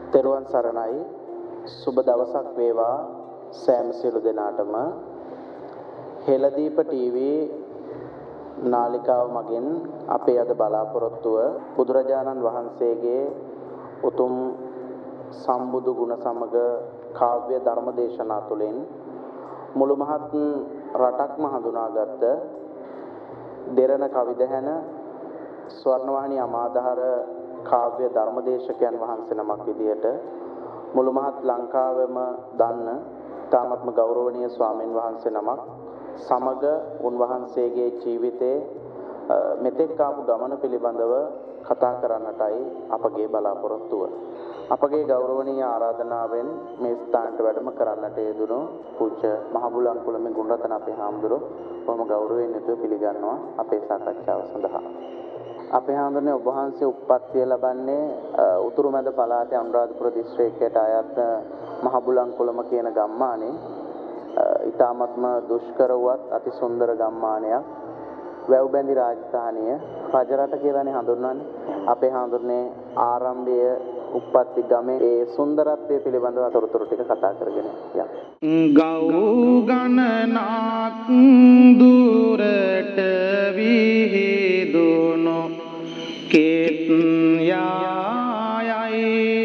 තෙරුවන් සරණයි. සුබ දවසක් වේවා සෑම සියලු දෙනාටම. හෙළදීප ටීවී නාලිකාව මගින් අපේ අද බලාපොරොත්තුව බුදුරජාණන් වහන්සේගේ උතුම් සම්බුදු ගුණ සමග කාව්‍ය ධර්ම දේශනා තුළින් මුළු මහත් රටක්ම හඳුනාගත්ත දෙරණ කවිදැහැන ස්වර්ණවාහිනී අමාදහර කාව්‍ය ධර්මදේශකයන් වහන්සේ නමක් විදියට මුළු මහත් ලංකාවෙම දන්න තාමත්ම ගෞරවනීය ස්වාමීන් වහන්සේ නමක් සමග උන්වහන්සේගේ ජීවිතයේ මෙතෙක් ආපු ගමන පිළිබඳව කතා කරන්නටයි අපගේ බලාපොරොත්තුව. අපගේ ගෞරවනීය ආරාධනාවෙන් මේ ස්ථානට වැඩම කරන්නට යෙදුණු පූජ්‍ය මහබුලන්කුලමේ ගුණරතන අපේ හාමුදුරුවෝ බොහොම ගෞරවයෙන් යුතුව පිළිගන්නවා අපේ සාකච්ඡාව සඳහා. අපේ හාමුදුරනේ ඔබ වහන්සේ උප්පත්තිය ලබන්නේ උතුරු මැද පළාතේ අනුරාධපුර දිස්ත්‍රික්කයට අයත් මහබුලන්කුලම කියන ගම්මානේ. ඊ타මත්ම දුෂ්කර වූත් අති සුන්දර ගම්මානයක්. වැව්බැඳි රාජධානිය රජරට කියලානේ හඳුන්වන්නේ. අපේ හාමුදුරනේ ආරම්භයේ උප්පත්ති ගමේ ඒ සුන්දරත්වය පිළිබඳව තොරතුරු ටික කතා කරගෙන යමු. ගව් ගණනක් දුරට විහිදුණු කෙත් යායයි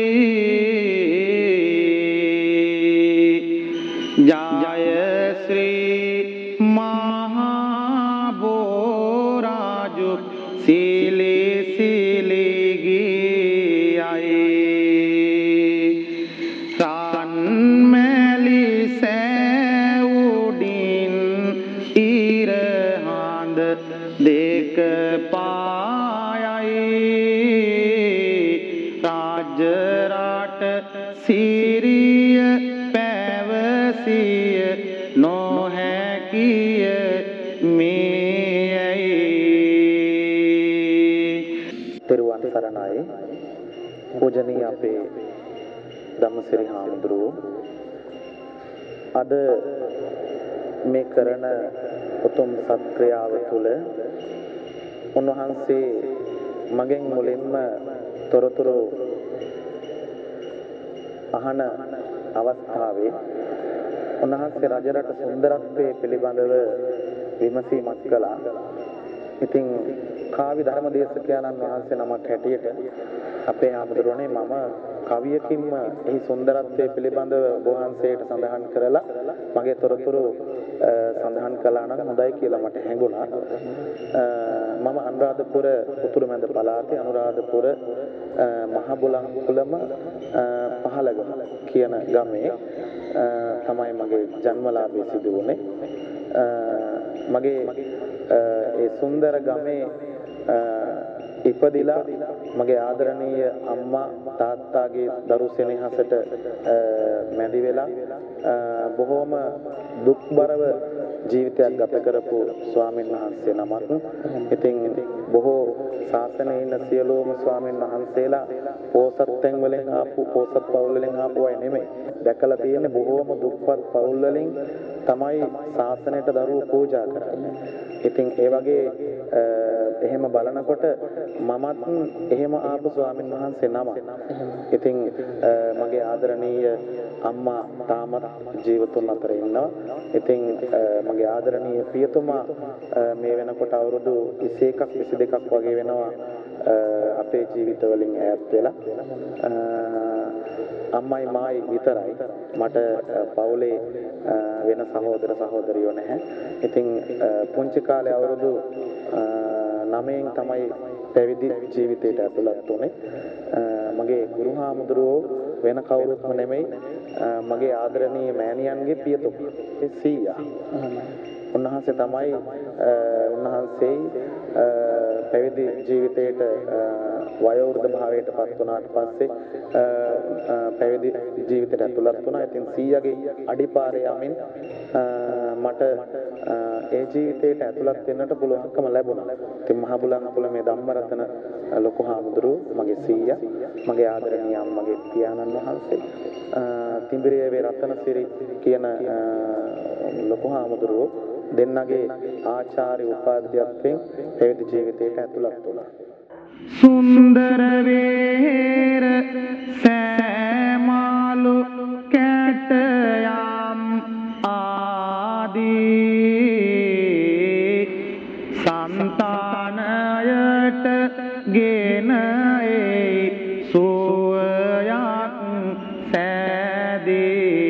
ජය ශ්‍රී මහා බෝරාජු සීලි සීලි ගියයි රන්මැලි සෑවුඩින් ඉරහඳ දෙක පායයි රාජරට සිරිය පැවසිය නොහැකිය මේයි. තෙරුවන් සරණයි. පූජනීය අපේ ධම්මසිරි හාමුදුරුවෝ අද මේ කරන උතුම් සත්ක්‍රියාව තුළ උන්වහන්සේ මගෙන් මුලින්ම තොරතුරු අහන අවස්ථාවේ උන්වහන්සේ රජරට සුන්දරත්වයේ පිළිබඳව විමසීමක් කළා. ඉතින් කාව්‍ය ධර්ම දේශකයන්න් වහන්සේ නමක් හැටියට අපේ ආමතුරුනේ මම කවියකින්ම එහි සුන්දරත්වයේ පිළිබඳව වහන්සේට සඳහන් කරලා මගේ තොරතුරු සඳහන් කළා නම් හොඳයි කියලා මට හැඟුණා. මම අනුරාධපුර උතුරු මැද පළාතේ අනුරාධපුර මහබුලන්කුලම පහළගම කියන ගමේ තමයි මගේ ජන්මලාභය සිදු වුණේ. මගේ ඒ සුන්දර ගමේ ඉපදිලා මගේ ආදරණීය අම්මා තාත්තාගේ දරු සෙනෙහසට මැදි වෙලා බොහෝම දුක්බරව ජීවිතයක් ගත කරපු ස්වාමීන් වහන්සේ නමක්. ඉතින් බොහෝ ශාසනයේ ඉන්න සියලුම ස්වාමීන් වහන්සේලා පෝසත්යෙන් වලින් ආපු පෝසත් පවුල් වලින් ආපු අය නෙමෙයි. දැකලා තියෙන්නේ බොහෝම දුක්පත් පවුල් වලින් තමයි ශාසනයට දරුවෝ පූජා කරන්නේ. ඉතින් ඒ වගේ එහෙම බලනකොට මමත් එහෙම ආපු ස්වාමීන් වහන්සේ නම. ඉතින් මගේ ආදරණීය අම්මා තාමත් ජීවතුන් අතර ඉන්නවා. ඉතින් මගේ ආදරණීය පියතුමා මේ වෙනකොට අවුරුදු 21ක් 22ක් වගේ වෙනවා අපේ ජීවිත වලින් ඈත් වෙලා. අම්මයි මායි විතරයි. මට පවුලේ වෙන සහෝදර සහෝදරියෝ නැහැ. ඉතින් පුංචි කාලේ අවුරුදු 9න් තමයි පැවිදි ජීවිතයට ඇතුළත් වුනේ. මගේ ගුරු හාමුදුරුවෝ වෙන කවුරුත්ම නෙමෙයි මගේ ආදරණීය මෑණියන්ගේ පියතුමා සීයා. උන්වහන්සේ තමයි උන්වහන්සේ පැවිදි ජීවිතයට වයෝවෘද්ධ භාවයට පත් වුණාට පස්සේ පැවිදි ජීවිතයට ඇතුළත් වුණා. ඉතින් සීයාගේ අඩිපාරේ යමින් මට ඒ ජීවිතයට ඇතුළත් වෙන්නට පුළුවන්කම ලැබුණා. ඉතින් මහබුලන්කුලමේ ධම්මරතන ලොකු හාමුදුරුවෝ මගේ සීයා, මගේ ආදරණීය අම්මගේ පියාණන් වහන්සේ, තිඹිරියවේ රතනසිරි කියන ලොකු හාමුදුරුවෝ දෙන්නගේ ආචාර්ය උපාධ්‍යත්වයෙන් පැවිදි ජීවිතයට ඇතුළත් වුණා. සුන්දර වේර ගෙන ඒ සුවයක් සෑදී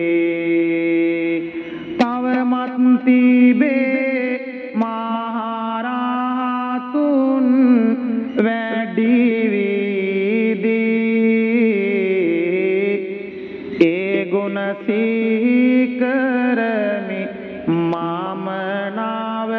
තවමත් තිබේ මහරහතුන් වැඩි වීදී ඒ ගුණ සිහි කරමි මම නාව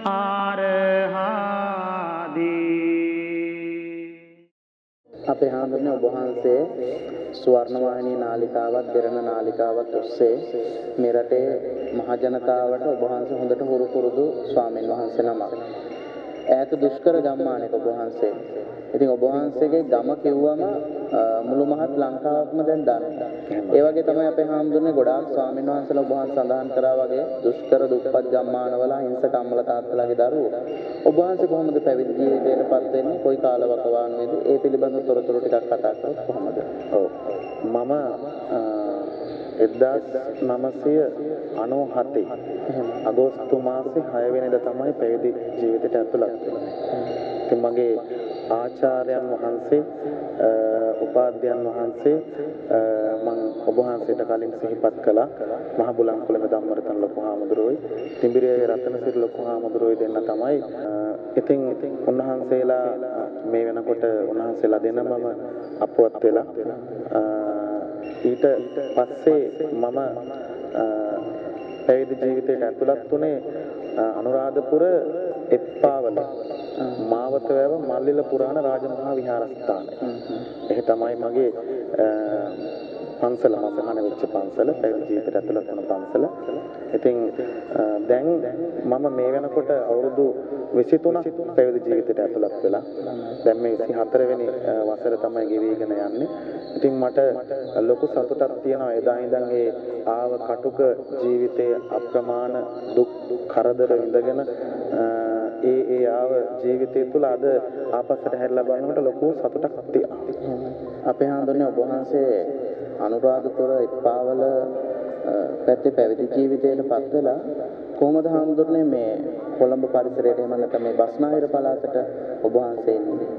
අපේ හාමුදුරනේ ඔබ වහන්සේ ස්වර්ණවාහිනී නාලිකාවත් දෙරණ නාලිකාවත් ඔස්සේ මේ රටේ මහ ජනතාවට ඔබ වහන්සේ හොඳට හුරු පුරුදු ස්වාමීන් වහන්සේ නමක්. ඈත දුෂ්කර ගම්මානයක ඔබ වහන්සේ. ඉතින් ඔබ වහන්සේගේ ගම කිව්වම මුළු මහත් ලංකාවක්ම දැන් දන්නවා. ඒ වගේ තමයි අපේ හාමුදුරනේ ගොඩාක් ස්වාමීන් වහන්සේලා ඔබ වහන්සේ සඳහන් කරා වගේ දුෂ්කර දුප්පත් ගම්මානවල හිංසක අම්මලා තාත්තලාගේ දරුවෝ. ඔබ වහන්සේ කොහොමද පැවිදි ජීවිතයටපත් වෙන්නේ? කොයි කාලවකවානුවේද? ඒ පිළිබඳව තොරතුරු ටිකක් කතා කරලා කොහොමද? ඔව්. මම 1997 අගෝස්තු මාසේ 6 වෙනිදා තමයි පැවිදි ජීවිතයට ඇතුළත් වෙන්නේ. ඉතින් මගේ ආචාර්යයන් වහන්සේ උපාධ්‍යයන් වහන්සේ මම ඔබ වහන්සේට කලින් සිහිපත් කළා මහ බුලන්කුලම ධම්මරතන ලොකු හාමුදුරුවෝයි තිඹිරියේ රතනසිරි ලොකු හාමුදුරුවෝයි දෙන්න තමයි. ඉතින් උන්වහන්සේලා මේ වෙනකොට උන්වහන්සේලා දෙනමම අපවත් වෙලා ඊට පස්සේ මම පැවිදි ජීවිතයට ඇතුළත් වුණේ අනුරාධපුර එප්පාවල මාවත වැව මල්ලිල පුරාණ රාජමහා විහාරස්ථානය. ඒක තමයි මගේ පන්සල මම වෙච්ච පන්සල පැවිදි ජීවිතයට ඇතුළත් වුණ පන්සල. ඉතින් දැන් මම මේ වෙනකොට අවුරුදු 23ක් පැවිදි ජීවිතයට ඇතුළත් වෙලා දැන් මේ 24 වෙනි වසර තමයි ගෙවිගෙන යන්නේ. ඉතින් මට ලොකු සතුටක් තියෙනවා එදා ඉඳන් ඒ ආව කටුක ජීවිතයේ අප්‍රමාණ දුක් කරදර විඳගෙන ඒ ආව ජීවිතය තුළ අද ආපස්සට හැරිලා බලනකොට ලොකු සතුටක් තියෙනවා. අපේ හාමුදුරනේ ඔබ වහන්සේ අනුරාධපුර එප්පාවල පැත්තේ පැවිදි ජීවිතයට පත් වෙලා කොහොමද හාමුදුරනේ මේ කොළඹ පරිසරයට එහෙම නැත්නම් මේ බස්නාහිර පළාතට ඔබ වහන්සේ ඉන්නේ?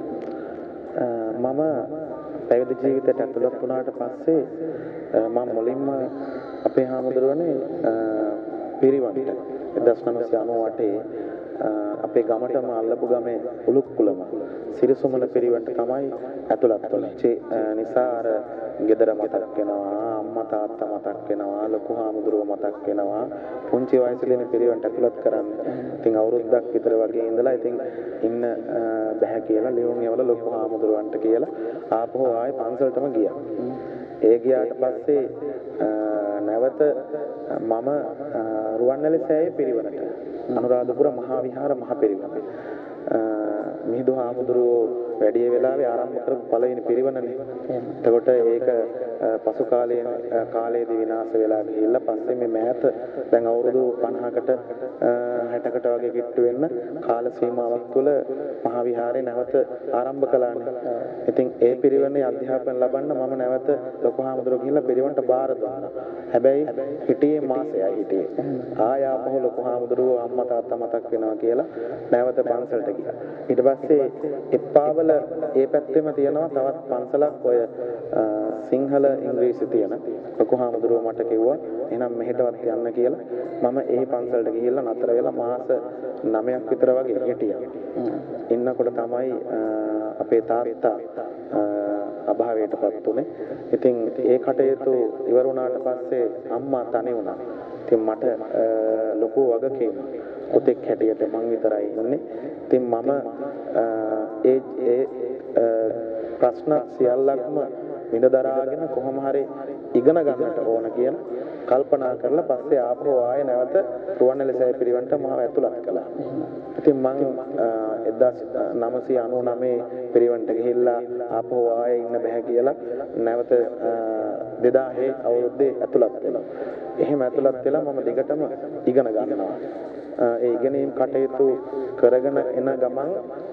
මම පැවිදි ජීවිතයට ඇතුළත් වුණාට පස්සේ මම මුලින්ම අපේ හාමුදුරනේ පිරිවන්ට 1998 අපේ ගමටම අල්ලපු ගමේ උලුක්කුලම සිරිසුමන පිරිවන්ට තමයි ඇතුළත් වුණේ. නිසා අර ගෙදර මතක් වෙනවා, අම්මා තාත්තා මතක් වෙනවා, ලොකු හාමුදුරුවෝ මතක් වෙනවා. පුංචි වයසේ දෙන පිරිවන්ට ඇතුළත් කරන්න. ඉතින් අවුරුද්දක් විතර වගේ ඉඳලා ඉතින් ඉන්න බෑ කියලා ලියුම් යවලා ලොකු හාමුදුරුවන්ට කියලා ආපහු ආයේ පන්සලටම ගියා. ඒ ගියාට පස්සේ නැවත මම රුවන්වැලි සෑයේ පිරිවනට අනුරාධපුර මහා විහාර මහ පිරිවන මිහිඳු හාමුදුරුවෝ වැඩි වෙලාවේ ආරම්භ කරපු පළවෙනි පිරිවනනේ. එතකොට ඒක පසු කාලයේදී විනාශ වෙලා ගිහිල්ලා පස්සේ මේ මෑත දැන් අවුරුදු 50කට 60කට වගේ කිට්ටු වෙන්න කාල සීමාවක් තුළ මහා විහාරේ නැවත ආරම්භ කළානේ. ඉතින් ඒ පිරිවනේ අධ්‍යාපනය ලබන්න මම නැවත ලොකු හාමුදුරුවෝ ගිහිල්ලා පිරිවන්ට බාර දුන්නා. හැබැයි හිටියේ මාසෙයි හිටියේ. ආපහු ලොකු හාමුදුරුවෝ අම්මා තාත්තා මතක් වෙනවා කියලා නැවත පන්සලට ගියා. ඊට පස්සේ එප්පාවල ඒ පැත්තෙම තියෙනවා තවත් පන්සලක් ඔය සිංහල ඉංග්‍රීසි තියෙන. ලොකු හාමුදුරුවෝ මට කිව්වා එහෙනම් මෙහෙටවත් යන්න කියලා. මම ඒ පන්සලට ගිහිල්ලා නතර වෙලා මාස 9ක් විතර වගේ හිටියා. ඉන්නකොට තමයි අපේ තාත්තා අභාවයටපත් උනේ. ඉතින් ඒ කටයුතු ඉවර වුණාට පස්සේ අම්මා තනි වුණා. ඉතින් මට ලොකු වගකීමක්. පුතෙක් හැටියට මං විතරයි ඉන්නේ. ඉතින් මම ඒ ප්‍රශ්න සියල්ලක්ම විඳ දරාගෙන කොහොම හරි ඉගෙන ගන්නට ඕන කියලා කල්පනා කරලා පස්සේ ආපහු ආයේ නැවත රුවන්වැලි සෑය පිරිවන්ට මාව ඇතුළත් කළා. ඉතින් මං 1999 පිරිවන්ට ගිහිල්ලා ආපහු ආයේ ඉන්න බෑ කියලා නැවත 2000 අවුරුද්දේ ඇතුළත් වෙනවා. එහෙම ඇතුළත් වෙලා මම දිගටම ඉගෙන ගන්නවා. ඒ ඉගෙනීම් කටයුතු කරගෙන එන ගමන්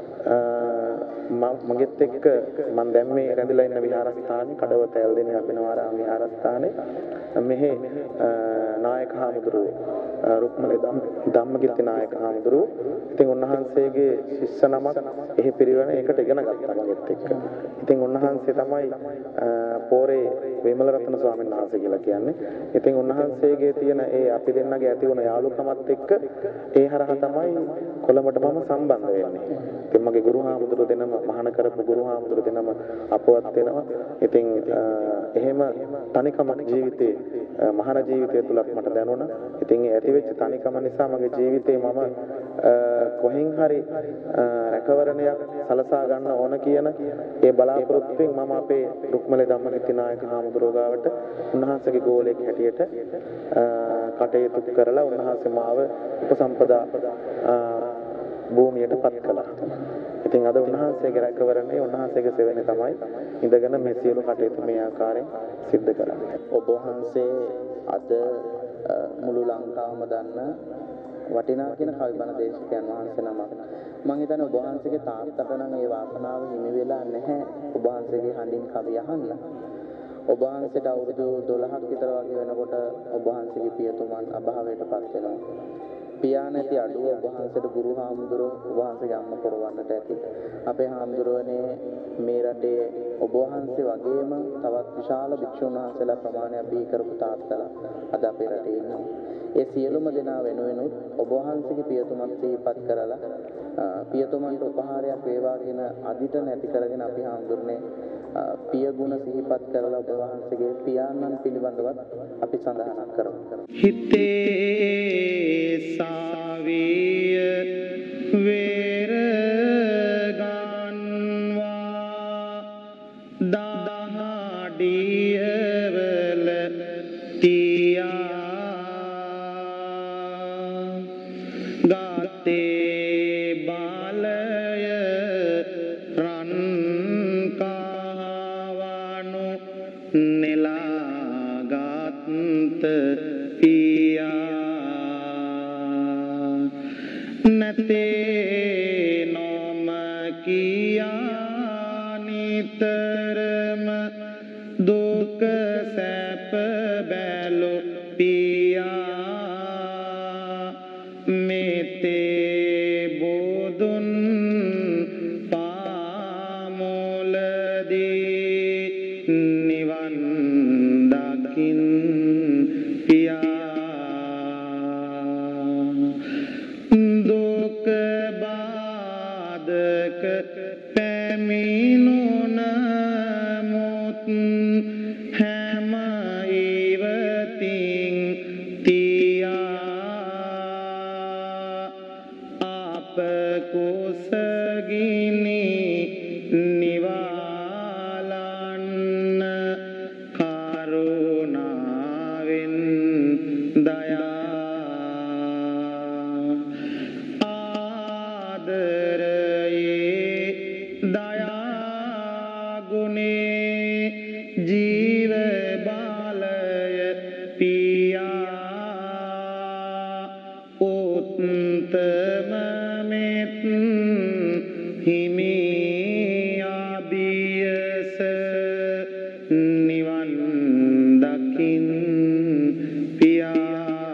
මගෙත් එක්ක මම දැන් මේ රැඳිලා ඉන්න විහාරස්ථානේ කඩවත ඇල්දෙණිය අභිනවාරාම විහාරස්ථානේ මෙහි නායක හාමුදුරුවෝ රුක්මලේ ධම්මකිත්ති නායක හාමුදුරුවෝ ඉතින් උන්වහන්සේගේ ශිෂ්‍ය නමක් එහි පිරිවෙන එකට ඉගෙන ගත්තා මගෙත් එක්ක. ඉතින් උන්වහන්සේ තමයි පෝරේ විමල රත්න ස්වාමීන් වහන්සේ කියලා කියන්නේ. ඉතින් උන්වහන්සේගේ තියෙන ඒ අපි දෙන්නගේ ඇති වුණ යාළුකමත් එක්ක ඒ හරහා තමයි කොළඹට මම සම්බන්ධ වෙන්නේ. ඉතින් මගේ ගුරු හාමුදුරුවෝ දෙනම මහාන කරපු ගුරු හාමුදුරුවෝ දෙනම අපවත් වෙනවා. ඉතින් එහෙම තනිකමක් ජීවිතේ මහාන ජීවිතය තුලත් මට දැනුණා. ඉතින් ඒ ඇති වෙච්ච තනිකම නිසා මගේ ජීවිතේ මම කොහෙන් හරි රැකවරණයක් සලසා ගන්න ඕන කියන ඒ බලාපොරොත්තුවෙන් මම අපේ රුක්මලේ ධම්මකිත්ති නායක හාමුදුරුවෝ ගාවට උන්වහන්සේගේ ගෝලයක් හැටියට කටයුතු කරලා උන්වහන්සේ මාව උපසම්පදා භූමියට පත් කළා. ඉතින් අද උන්වහන්සේගේ රැකවරණේ උන්වහන්සේගේ සෙවණේ තමයි ඉඳගෙන මේ සියලු කටයුතු මේ ආකාරයෙන් සිද්ධ කරන්නේ. ඔබ වහන්සේ අද මුළු ලංකාවම දන්න වටිනා කියන කවිබණ දේශකයන් වහන්සේ නමක්. මම හිතන්නේ ඔබ වහන්සේගේ තාත්තට නම් ඒ වාසනාව හිමි වෙලා නැහැ ඔබ වහන්සේගේ හඬින් කවි අහන්න. ඔබ වහන්සේට අවුරුදු 12ක් විතර වගේ වෙනකොට ඔබ වහන්සේගේ පියතුමන් අභාවයටපත් වෙනවා. පියා නැති අඩුව ඔබ වහන්සේට ගුරු හාමුදුරුවෝ ඔබ වහන්සේගේ අම්මා කරවන්නට ඇති. අපේ හාමුදුරුවනේ මේ රටේ ඔබ වහන්සේ වගේම තවත් විශාල භික්ෂුන් වහන්සේලා ප්‍රමාණයක් බිහි කරපු තාත්තලා අද අපේ රටේ ඉන්නවා. ඒ සියලුම දෙනා වෙනුවෙන් ඔබ වහන්සේගේ පියතුමන් සිහිපත් කරලා පියතුමන්ට උපහාරයක් වේවා කියන අදිට නැති කරගෙන අපි හාමුදුරනේ පිය ගුණ සිහිපත් කරලා ඔබ වහන්සේගේ පියාණන් පිළිබඳවත් අපි සඳහන් කරමු. හිතේ සාවිය වේර ගන්වා දහඩියවල තියා ගාතේ බාලය රන් කාවනු නෙලාගත් පියා නැතේ නොම කියා නිතරම දුක සැප බැලු පියා මෙතේ බෝදුන් පාමුලදී නිවන් දකින් පියා දුක බාධක පැමිණුන මුත් හැම ඉවතින් තියා අප කුසගිනි නිවාලන්න කරුණාවෙන් දයා ආදරයේ දයාගුණේ ජීව බාලය පියා උත්තම මෙත් හිමි ආබියස නිවන් දකින් පියා.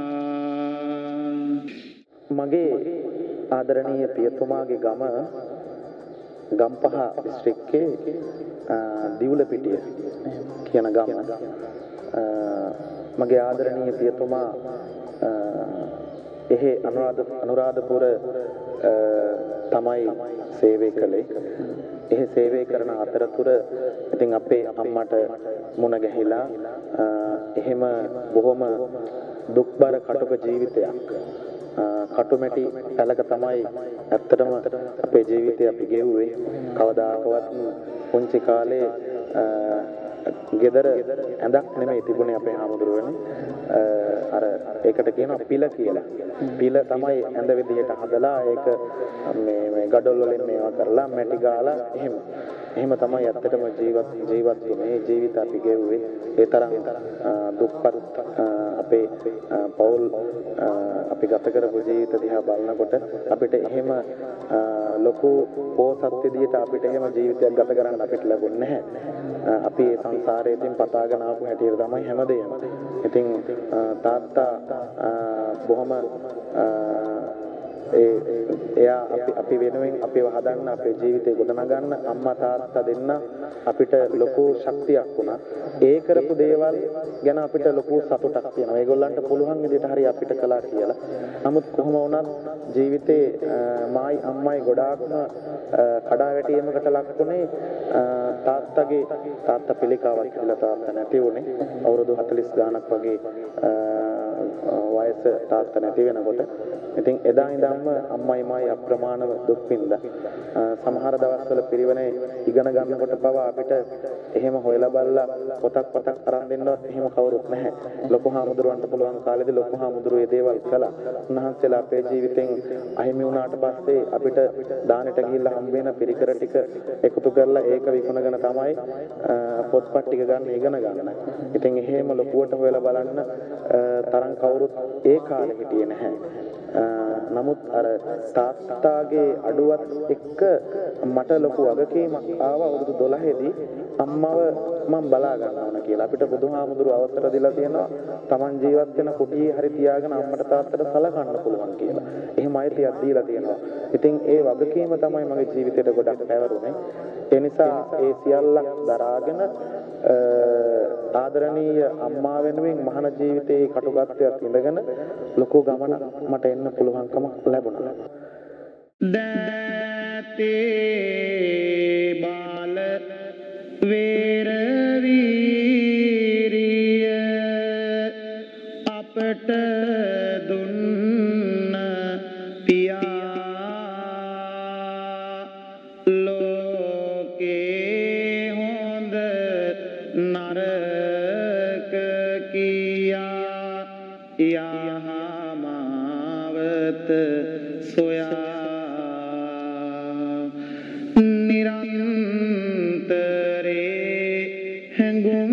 මගේ ආදරණීය පියතුමාගේ ගම ගම්පහ දිස්ත්‍රික්කයේ දිවුලපිටිය කියන ගම. මගේ ආදරණීය පියතුමා එහි අනුරාධපුර තමයි සේවය කළේ. එහි සේවය කරන අතරතුර ඉතින් අපේ අම්මට මුණ ගැහිලා එහෙම බොහොම දුක්බර කටුක ජීවිතයක් කටුමැටි පැලක තමයි ඇත්තටම අපේ ජීවිතය අපි ගෙවුවේ. කවදාකවත් පුංචි කාලේ ගෙදර ඇඳක් නෙමෙයි තිබුණේ අපේ හාමුදුරුවනේ. අර ඒකට කියනවා පිල කියලා. පිල තමයි ඇඳ විදියට හදලා ඒක මේ ගඩොල් වලින් මේවා කරලා මැටි ගාලා එහෙම තමයි ඇත්තටම ජීවත් වුනේ. ජීවිත අපි ගෙවුවේ. ඒ තරම් දුක්පත් අපේ පෞල් අපි ගත කරපු ජීවිත දිහා බලනකොට අපිට එහෙම ලොකු පෝසත් විදියට අපිට එහෙම ජීවිතයක් ගත කරන්න අපිට ලැබුණේ නැහැ. අපි මේ සංසාරයේ ඉතින් පතාගෙන ආපු හැටියට තමයි හැමදේම. ඉතින් තාත්තා බොහොම එයා අපි වෙනුවෙන් අපිව හදන්න අපේ ජීවිතේ ගොඩනගන්න අම්මා තාත්තා දෙන්න අපිට ලොකු ශක්තියක් වුණා. ඒ කරපු දේවල් ගැන අපිට ලොකු සතුටක් තියෙනවා. ඒගොල්ලන්ට පුළුවන් විදිහට හරි අපිට කළා කියලා. නමුත් කොහොම වුණත් ජීවිතේ මායි අම්මයි ගොඩාක්ම කඩා වැටීමකට ලක්ුණේ තාත්තා පිළිකාවක් කියලා තාත්තා නැති වුණේ. අවුරුදු 40 ගාණක් වගේ වයස තාත්තා නැති වෙනකොට ඉතින් එදා ඉඳන්ම අම්මයි මායි අප්‍රමාණව දුක් විඳා. සමහර දවස්වල පිරිවෙනේ ඉගෙන ගන්නකොට පවා අපිට එහෙම හොයලා බලලා පොතක් අරන් දෙන්නවත් එහෙම කවුරුත් නැහැ. ලොකු හාමුදුරුවන්ට පුළුවන් කාලෙදී ලොකු හාමුදුරුවෝ මේ දේවල් කළා. උන්වහන්සේලා අපේ ජීවිතෙන් අහිමි වුණාට පස්සේ අපිට දානෙට ගිහිල්ලා හම්බ වෙන පිරිකර ටික එකතු කරලා ඒක විකුණගෙන තමයි පොත්පත් ටික ගන්න ඉගෙන ගන්න. ඉතින් එහෙම ලොකුවට හොයලා බලන්න තරම් කවුරුත් ඒ කාලේ හිටියේ නැහැ. නමුත් අර තාත්තාගේ අඩුවත් එක්ක මට ලොකු වගකීමක් ආවා අවුරුදු 12 දී අම්මව මම බලා ගන්න ඕන කියලා. අපිට බුදුහාමුදුරුව අවසර දීලා තියෙනවා Taman ජීවත් වෙන කුටියේ හරි තියාගෙන අම්මට තාත්තට සලකන්න පුළුවන් කියලා. එහෙම අයිතියක් දීලා තියෙනවා. ඉතින් ඒ වගකීම තමයි මගේ ජීවිතේට ගොඩක් පැවරුනේ. ඒ නිසා ඒ සියල්ලක් දරාගෙන ආදරණීය අම්මා වෙනුවෙන් මහාන ජීවිතයේ කටුගතයක් ඉඳගෙන ලොකු ගමනක් මට එන්න පුළුවන්කම ලැබුණා. දතේ බාල වේර වීරිය අපට දුන්න පියා ලෝකේ හොඳ නරක කියා යහමාවත සොයා නිරන්තරේ හැඟුම්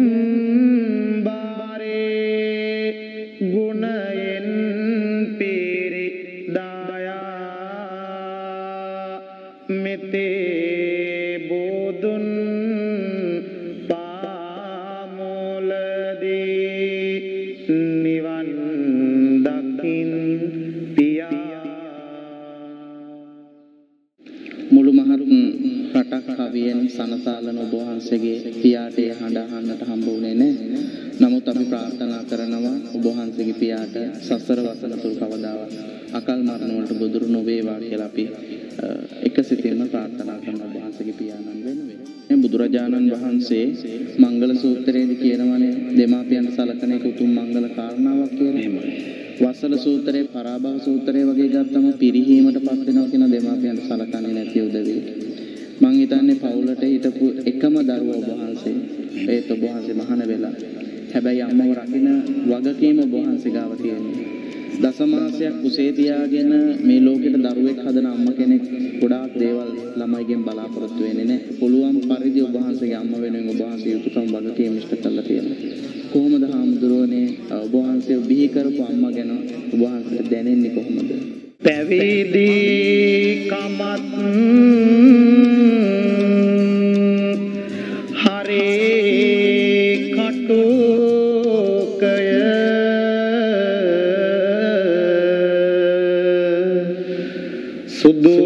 බාරේ ගුණයෙන් පිරි දායා මෙතේ බෝදුන් පාමුලදී නිවන් දකින් මුළු මහත් රටක් කවියෙන් සනසාලන ඔබ වහන්සේගේ පියාට හඬ අහන්නට හම්බ වුණේ නැහැ. නමුත් අපි ප්‍රාර්ථනා කරනවා ඔබ වහන්සේගේ පියාට සසර වසන තුරු කවදාවත් අකල් මරණ වලට ගොදුරු නොවේවා කියලා අපි එකසිතින්ම ප්‍රාර්ථනා කරන ඔබ වහන්සේගේ පියාණන් වෙනුවෙන්. මේ බුදුරජාණන් වහන්සේ මංගල සූත්‍රයේදී කියනවානේ දෙමාපියන් සලකන එක උතුම් මංගල කාරණාවක් කියලා. එහෙමයි. වසල සූත්‍රයේ පරාභව සූත්‍රයේ වගේ ගත්තම පිරිහීමට පත් වෙනවා කියන දෙමාපියන් සලකන්නේ නැති උදවිය. මං හිතන්නේ පවුලට හිටපු එකම දරුවා ඔබ වහන්සේ. ඒත් ඔබ වහන්සේ මහාන වෙලා. හැබැයි අම්මව රකින්න වගකීම ඔබ වහන්සේ ගාව තියෙනවා. දසමාසයක් කුසේ තියාගෙන මේ ලෝකෙට දරුවෙක් හදන අම්ම කෙනෙක් ගොඩාක් දේවල් ළමයිගෙන් බලාපොරොත්තු වෙන්නේ නැහැ. පුළුවන් පරිදි ඔබ වහන්සේගේ අම්ම වෙනුවෙන් ඔබ වහන්සේ යුතුයකම් වගකීම් ඉෂ්ට කරලා තියෙනවා. කොහොමද හාමුදුරුවනේ ඔබ වහන්සේ බිහි කරපු අම්මා ගැන ඔබ වහන්සේට දැනෙන්නේ කොහොමද? පැවිදි කමත් හරේ කටුකය සුදු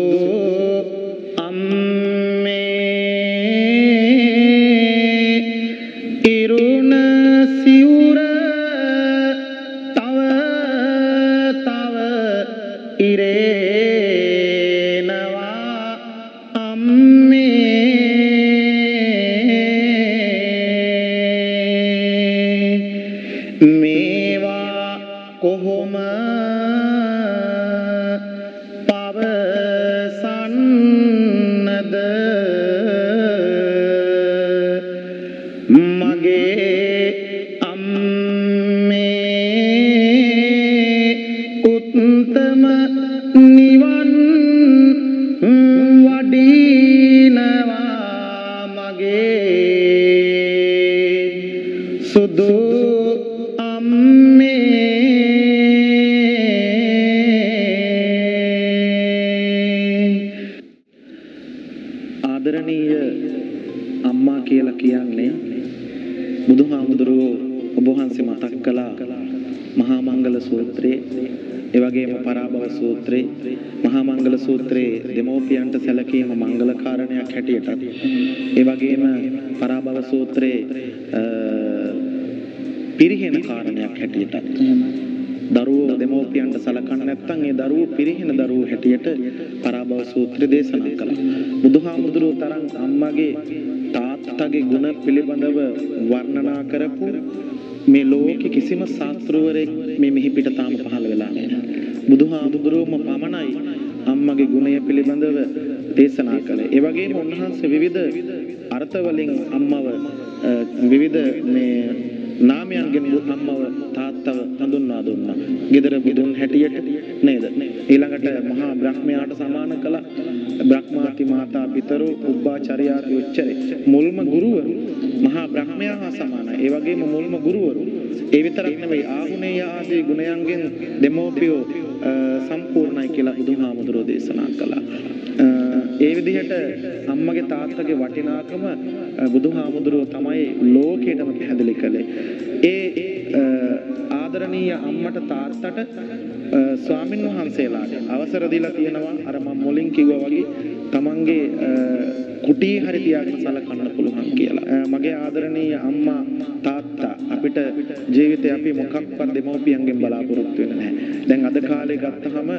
අම්මා කියලා කියන්නේ බුදුහාමුදුරුවෝ ඔබ වහන්සේ මතක් කළා මහා මංගල සූත්‍රයේ ඒ වගේම පරාභව සූත්‍රයේ මහා මංගල සූත්‍රයේ දෙමෝපියන්ට සැලකීම මංගල කාරණයක් හැටියටත් ඒ වගේම පරාභව සූත්‍රයේ පිරිහෙන කාරණයක් හැටියටත් දරුවෝ දෙමෝපියන්ට සලකන්නේ නැත්නම් ඒ දරුවෝ පිරිහෙන දරුවෝ හැටියට පරාභව සූත්‍රය දේශනා කළා. බුදුහාමුදුරුවෝ තරම් අම්මගේ තාත්තගේ ගුණ පිළිබඳව වර්ණනා කරපු මේ ලෝකේ කිසිම ශාස්ත්‍රවරයෙක් මේ මෙහි පිට තාම පහළ වෙලා නැහැ. බුදුහාමුදුරුවෝම පමණයි අම්මගේ ගුණය පිළිබඳව දේශනා කළේ. ඒ වගේම උන්වහන්සේ විවිධ අර්ථ වලින් අම්මව විවිධ මේ නාමයන්ගෙන් අම්මව තාත්තව හඳුන්වා දුන්නා. ගෙදර බුදුන් හැටියට නේද? ඊළඟට මහා බ්‍රහ්මයාට සමාන කළ බ්‍රහ්මාති මාතා පිතරෝ උබ්බාචර්යාති උච්චරේ මුල්ම ගුරුවරු මහා බ්‍රහ්මයා හා සමානයි. ඒ වගේම මුල්ම ගුරුවරු ඒ විතරක් නෙවෙයි ආහුනේය ආදී ගුණයන්ගෙන් දෙමෝපියෝ සම්පූර්ණයි කියලා බුදුහාමුදුරෝ දේශනා කළා. ඒ විදිහට අම්මගේ තාත්තගේ වටිනාකම බුදුහාමුදුරුවෝ තමයි ලෝකයටම පැහැදිලි කළේ. ඒ ආදරණීය අම්මට තාත්තට ස්වාමින් වහන්සේලාට අවසර දීලා තියෙනවා අර මම මුලින් කිව්වා වගේ තමන්ගේ කුටිය හරි තියාගෙන සලකන්න පුළුවන් කියලා. මගේ ආදරණීය අම්මා තාත්තා අපිට ජීවිතේ අපි මොකක්වත් දෙමෝපියන්ගෙන් බලාපොරොත්තු වෙන්නේ නැහැ. දැන් අද කාලේ ගත්තහම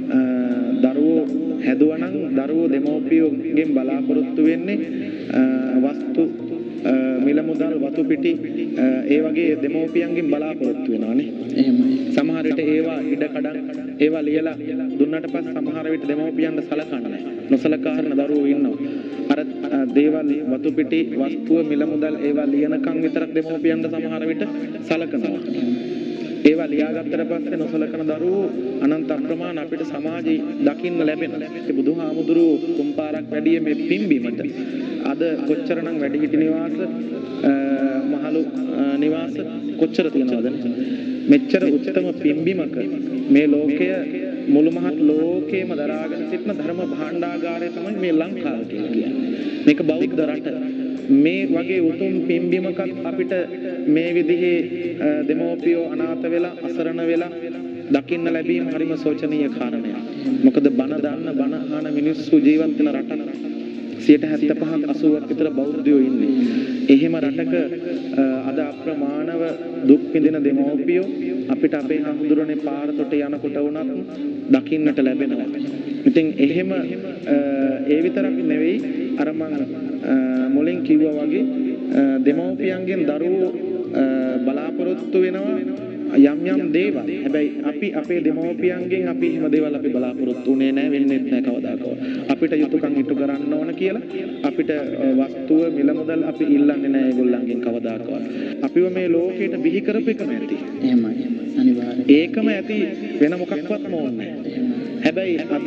දරුවෝ හැදුවනම් දරුවෝ දෙමෝපියන්ගෙන් බලාපොරොත්තු වෙන්නේ වස්තු මිල මුදල් වතු පිටි ඒ වගේ දෙමෝපියන්ගෙන් බලාපොරොත්තු වෙනවානේ. එහෙමයි. සමහර විට ඒවා ඉඩ කඩන් ඒවා ලියලා දුන්නට පස්සේ සමහර විට දෙමෝපියන්ට සලකන්නේ නැහැ. නොසලකා හරින දරුවෝ ඉන්නවා. අර දේවල් වතු පිටි වස්තුව මිල මුදල් ඒවා ලියනකම් විතරක් දෙමෝපියන්ට සමහර විට සලකනවා. ඒවා ලියාගත්තට පස්සේ නොසලකන දරුවෝ අනන්ත අප්‍රමාණ අපිට සමාජයේ දකින්න ලැබෙනවා. ඒ බුදුහාමුදුරුවෝ තුන්පාරක් වැඩිය මේ පින්බීමට අද කොච්චරනම් වැඩිහිටි නිවාස මහලු නිවාස කොච්චර තියෙනවද? මෙච්චර උත්තම පින්බීමක මේ ලෝකය මුළු මහත් ලෝකේම දරාගෙන සිටින ධර්ම භාණ්ඩාගාරය තමයි මේ ලංකාව කියන්නේ. මේක බෞද්ධ රට. මේ වගේ උතුම් පින්බීමක් අපිට මේ විදිහේ දෙමෝපියෝ අනාථ වෙලා අසරණ වෙලා දකින්න ලැබීම හරිම සෝචනීය කාරණයක්. මොකද බණ දන්න බණ අහන මිනිස්සු ජීවත් වෙන රටක 75ක් 80ක් විතර බෞද්ධයෝ ඉන්නේ. එහෙම රටක අද අප්‍රමාණව දුක් විඳින දෙමෝපියෝ අපිට අපේ හඳුරන්නේ පාර තොට යනකොට වුණත් දකින්නට ලැබෙනවා. ඉතින් එහෙම ඒ විතරක් නෙවෙයි අර මම මුලින් කිව්වා වගේ දෙමෝපියන්ගෙන් දරුවෝ බලාපොරොත්තු වෙනවා යම් යම් දේවල්. හැබැයි අපි අපේ දෙමෝපියන්ගෙන් අපි එහෙම දේවල් අපි බලාපොරොත්තු වෙන්නේ නැහැ, වෙන්නේ නැහැ කවදාකවත්. අපිට යුතුයකම් ඉටු කරන්න ඕන කියලා අපිට වස්තුව මිල මුදල් අපි ඉල්ලන්නේ නැහැ ඒගොල්ලන්ගෙන් කවදාකවත්. අපිව මේ ලෝකයට බිහි කරපු එකම ඇති. එහෙමයි. අනිවාර්යයෙන්. ඒකම ඇති වෙන මොකක්වත් ඕනේ නැහැ. හැබැයි අද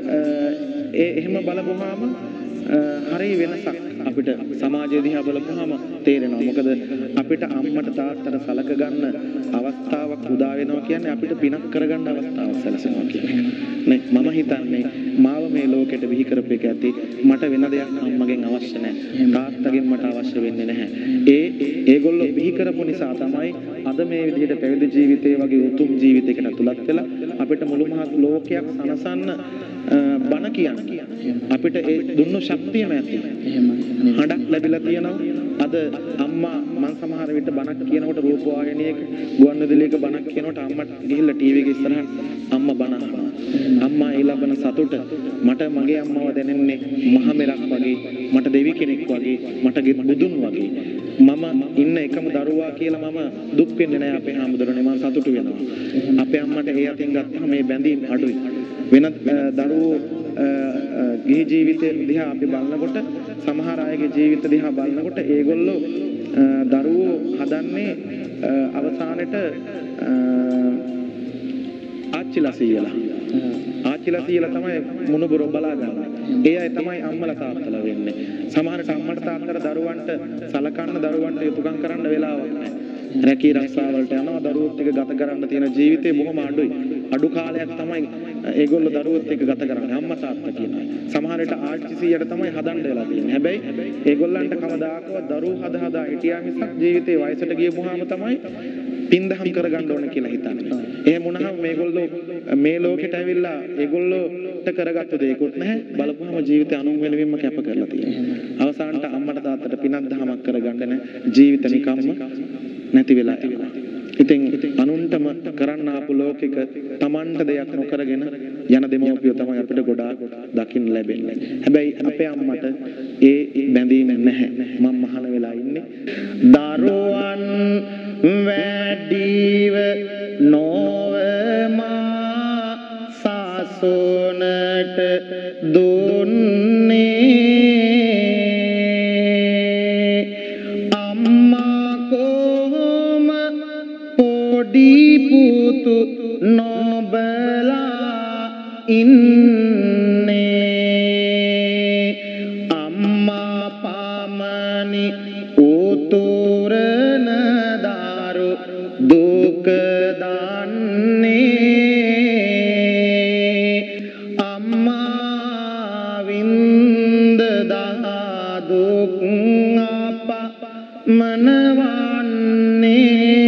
එහෙම බලපුවාම හරි වෙනසක් අපිට සමාජය දිහා බලපුවාම තේරෙනවා. මොකද අපිට අම්මට තාත්තට සලක ගන්න අවස්ථාවක් උදා වෙනවා කියන්නේ අපිට පිනක් කරගන්න අවස්ථාවක් සැලසෙනවා කියන්නේ. නේ මම හිතන්නේ මාව මේ ලෝකෙට බිහි කරපු එක ඇති. මට වෙන දෙයක් අම්මගෙන් අවශ්‍ය නැහැ. තාත්තගෙන් මට අවශ්‍ය වෙන්නේ නැහැ. ඒගොල්ලෝ බිහි කරපු නිසා තමයි අද මේ විදිහට පැවිදි ජීවිතේ වගේ උතුම් ජීවිතයකට ඇතුළත් වෙලා අපිට මුළු මහත් ලෝකයක් සනසන්න බණ කියන්නේ. අපිට ඒ දුන්නු ශක්තියම ඇති. එහෙමයි. හඬක් ලැබිලා තියෙනවා. අද අම්මා මං සමහර විට බණක් කියනකොට රූපවාහිනියක ගුවන්විදුලියක බණක් කියනකොට අම්මට ගිහිල්ලා ටීවී එක ඉස්සරහට අම්මා බණ අහනවා. අම්මා ඒ ලබන සතුට මට මගේ අම්මව දැනෙන්නේ මහ මෙලක් වගේ, මට දෙවි කෙනෙක් වගේ, මට බුදුන් වගේ. මම ඉන්න එකම දරුවා කියලා මම දුක් වෙන්නේ නැහැ අපේ හැමදෙරෝනේ. මම සතුටු වෙනවා. අපේ අම්මට ඒ අතින් ගත්තාම මේ බැඳීම් අඩුයි. වෙන දරුවෝ ගිහි ජීවිතය දිහා අපි බලනකොට සමහර අයගේ ජීවිත දිහා බලනකොට ඒගොල්ලෝ දරුවෝ හදන්නේ අවසානෙට ආච්චිලා සීයලා. ආච්චිලා සීයලා තමයි මුණුබුර බලාගන්නේ. ඒ අය තමයි අම්මලා තාත්තලා වෙන්නේ. සමහරට අම්මට තාත්තට දරුවන්ට සලකන්න දරුවන්ට යුතුයකම් කරන්න වෙලාවක් නැහැ. රැකී රක්ෂා වලට යනවා දරුවොත් එක්ක ගත කරන්න තියෙන ජීවිතේ බොහොම අඩුයි. අඩු කාලයක් තමයි ඒගොල්ලෝ දරුවොත් එක්ක ගත කරන්නේ අම්මා තාත්තා කියනවා. සමහර විට ආච්චි සීයට තමයි හදන්න වෙලා තියෙන්නේ. හැබැයි ඒගොල්ලන්ට කවදාකවත් දරුවෝ හදා හිටියා මිසක් ජීවිතේ වයසට ගියපුවාම තමයි පින්දහම් කරගන්න ඕන කියලා හිතන්නේ. එහෙම වුණාම මේගොල්ලෝ මේ ලෝකෙට ඇවිල්ලා ඒගොල්ලෝට කරගත්තු දෙයක්වත් නැහැ. බලපුවම ජීවිතය අනුන් වෙනුවෙන්ම කැප කරලා තියෙනවා. අවසානට අම්මට තාත්තට පිනක් දහමක් කරගන්න නැහැ. ජීවිත නිකම්ම නැති වෙලා යනවා. ඉතින් අනුන්ටම කරන්න ආපු ලෝකෙක Tamanට දෙයක් නොකරගෙන යන දෙමව්පියෝ තමයි අපිට ගොඩාක් දකින්න ලැබෙන්නේ. හැබැයි අපේ අම්මට ඒ බැඳීම නැහැ. මම මහාන වෙලා ඉන්නේ. දරුවන් වැඩිව නොවමා සාසොනට දුන්නේ අම්මා කොහොම පොඩි පුතු නොබලා ඉන්නේ අම්මා පමණි උතුරන දාරු දුක දන්නේ අම්මා වින්ද දා දුක් අප මනවන්නේ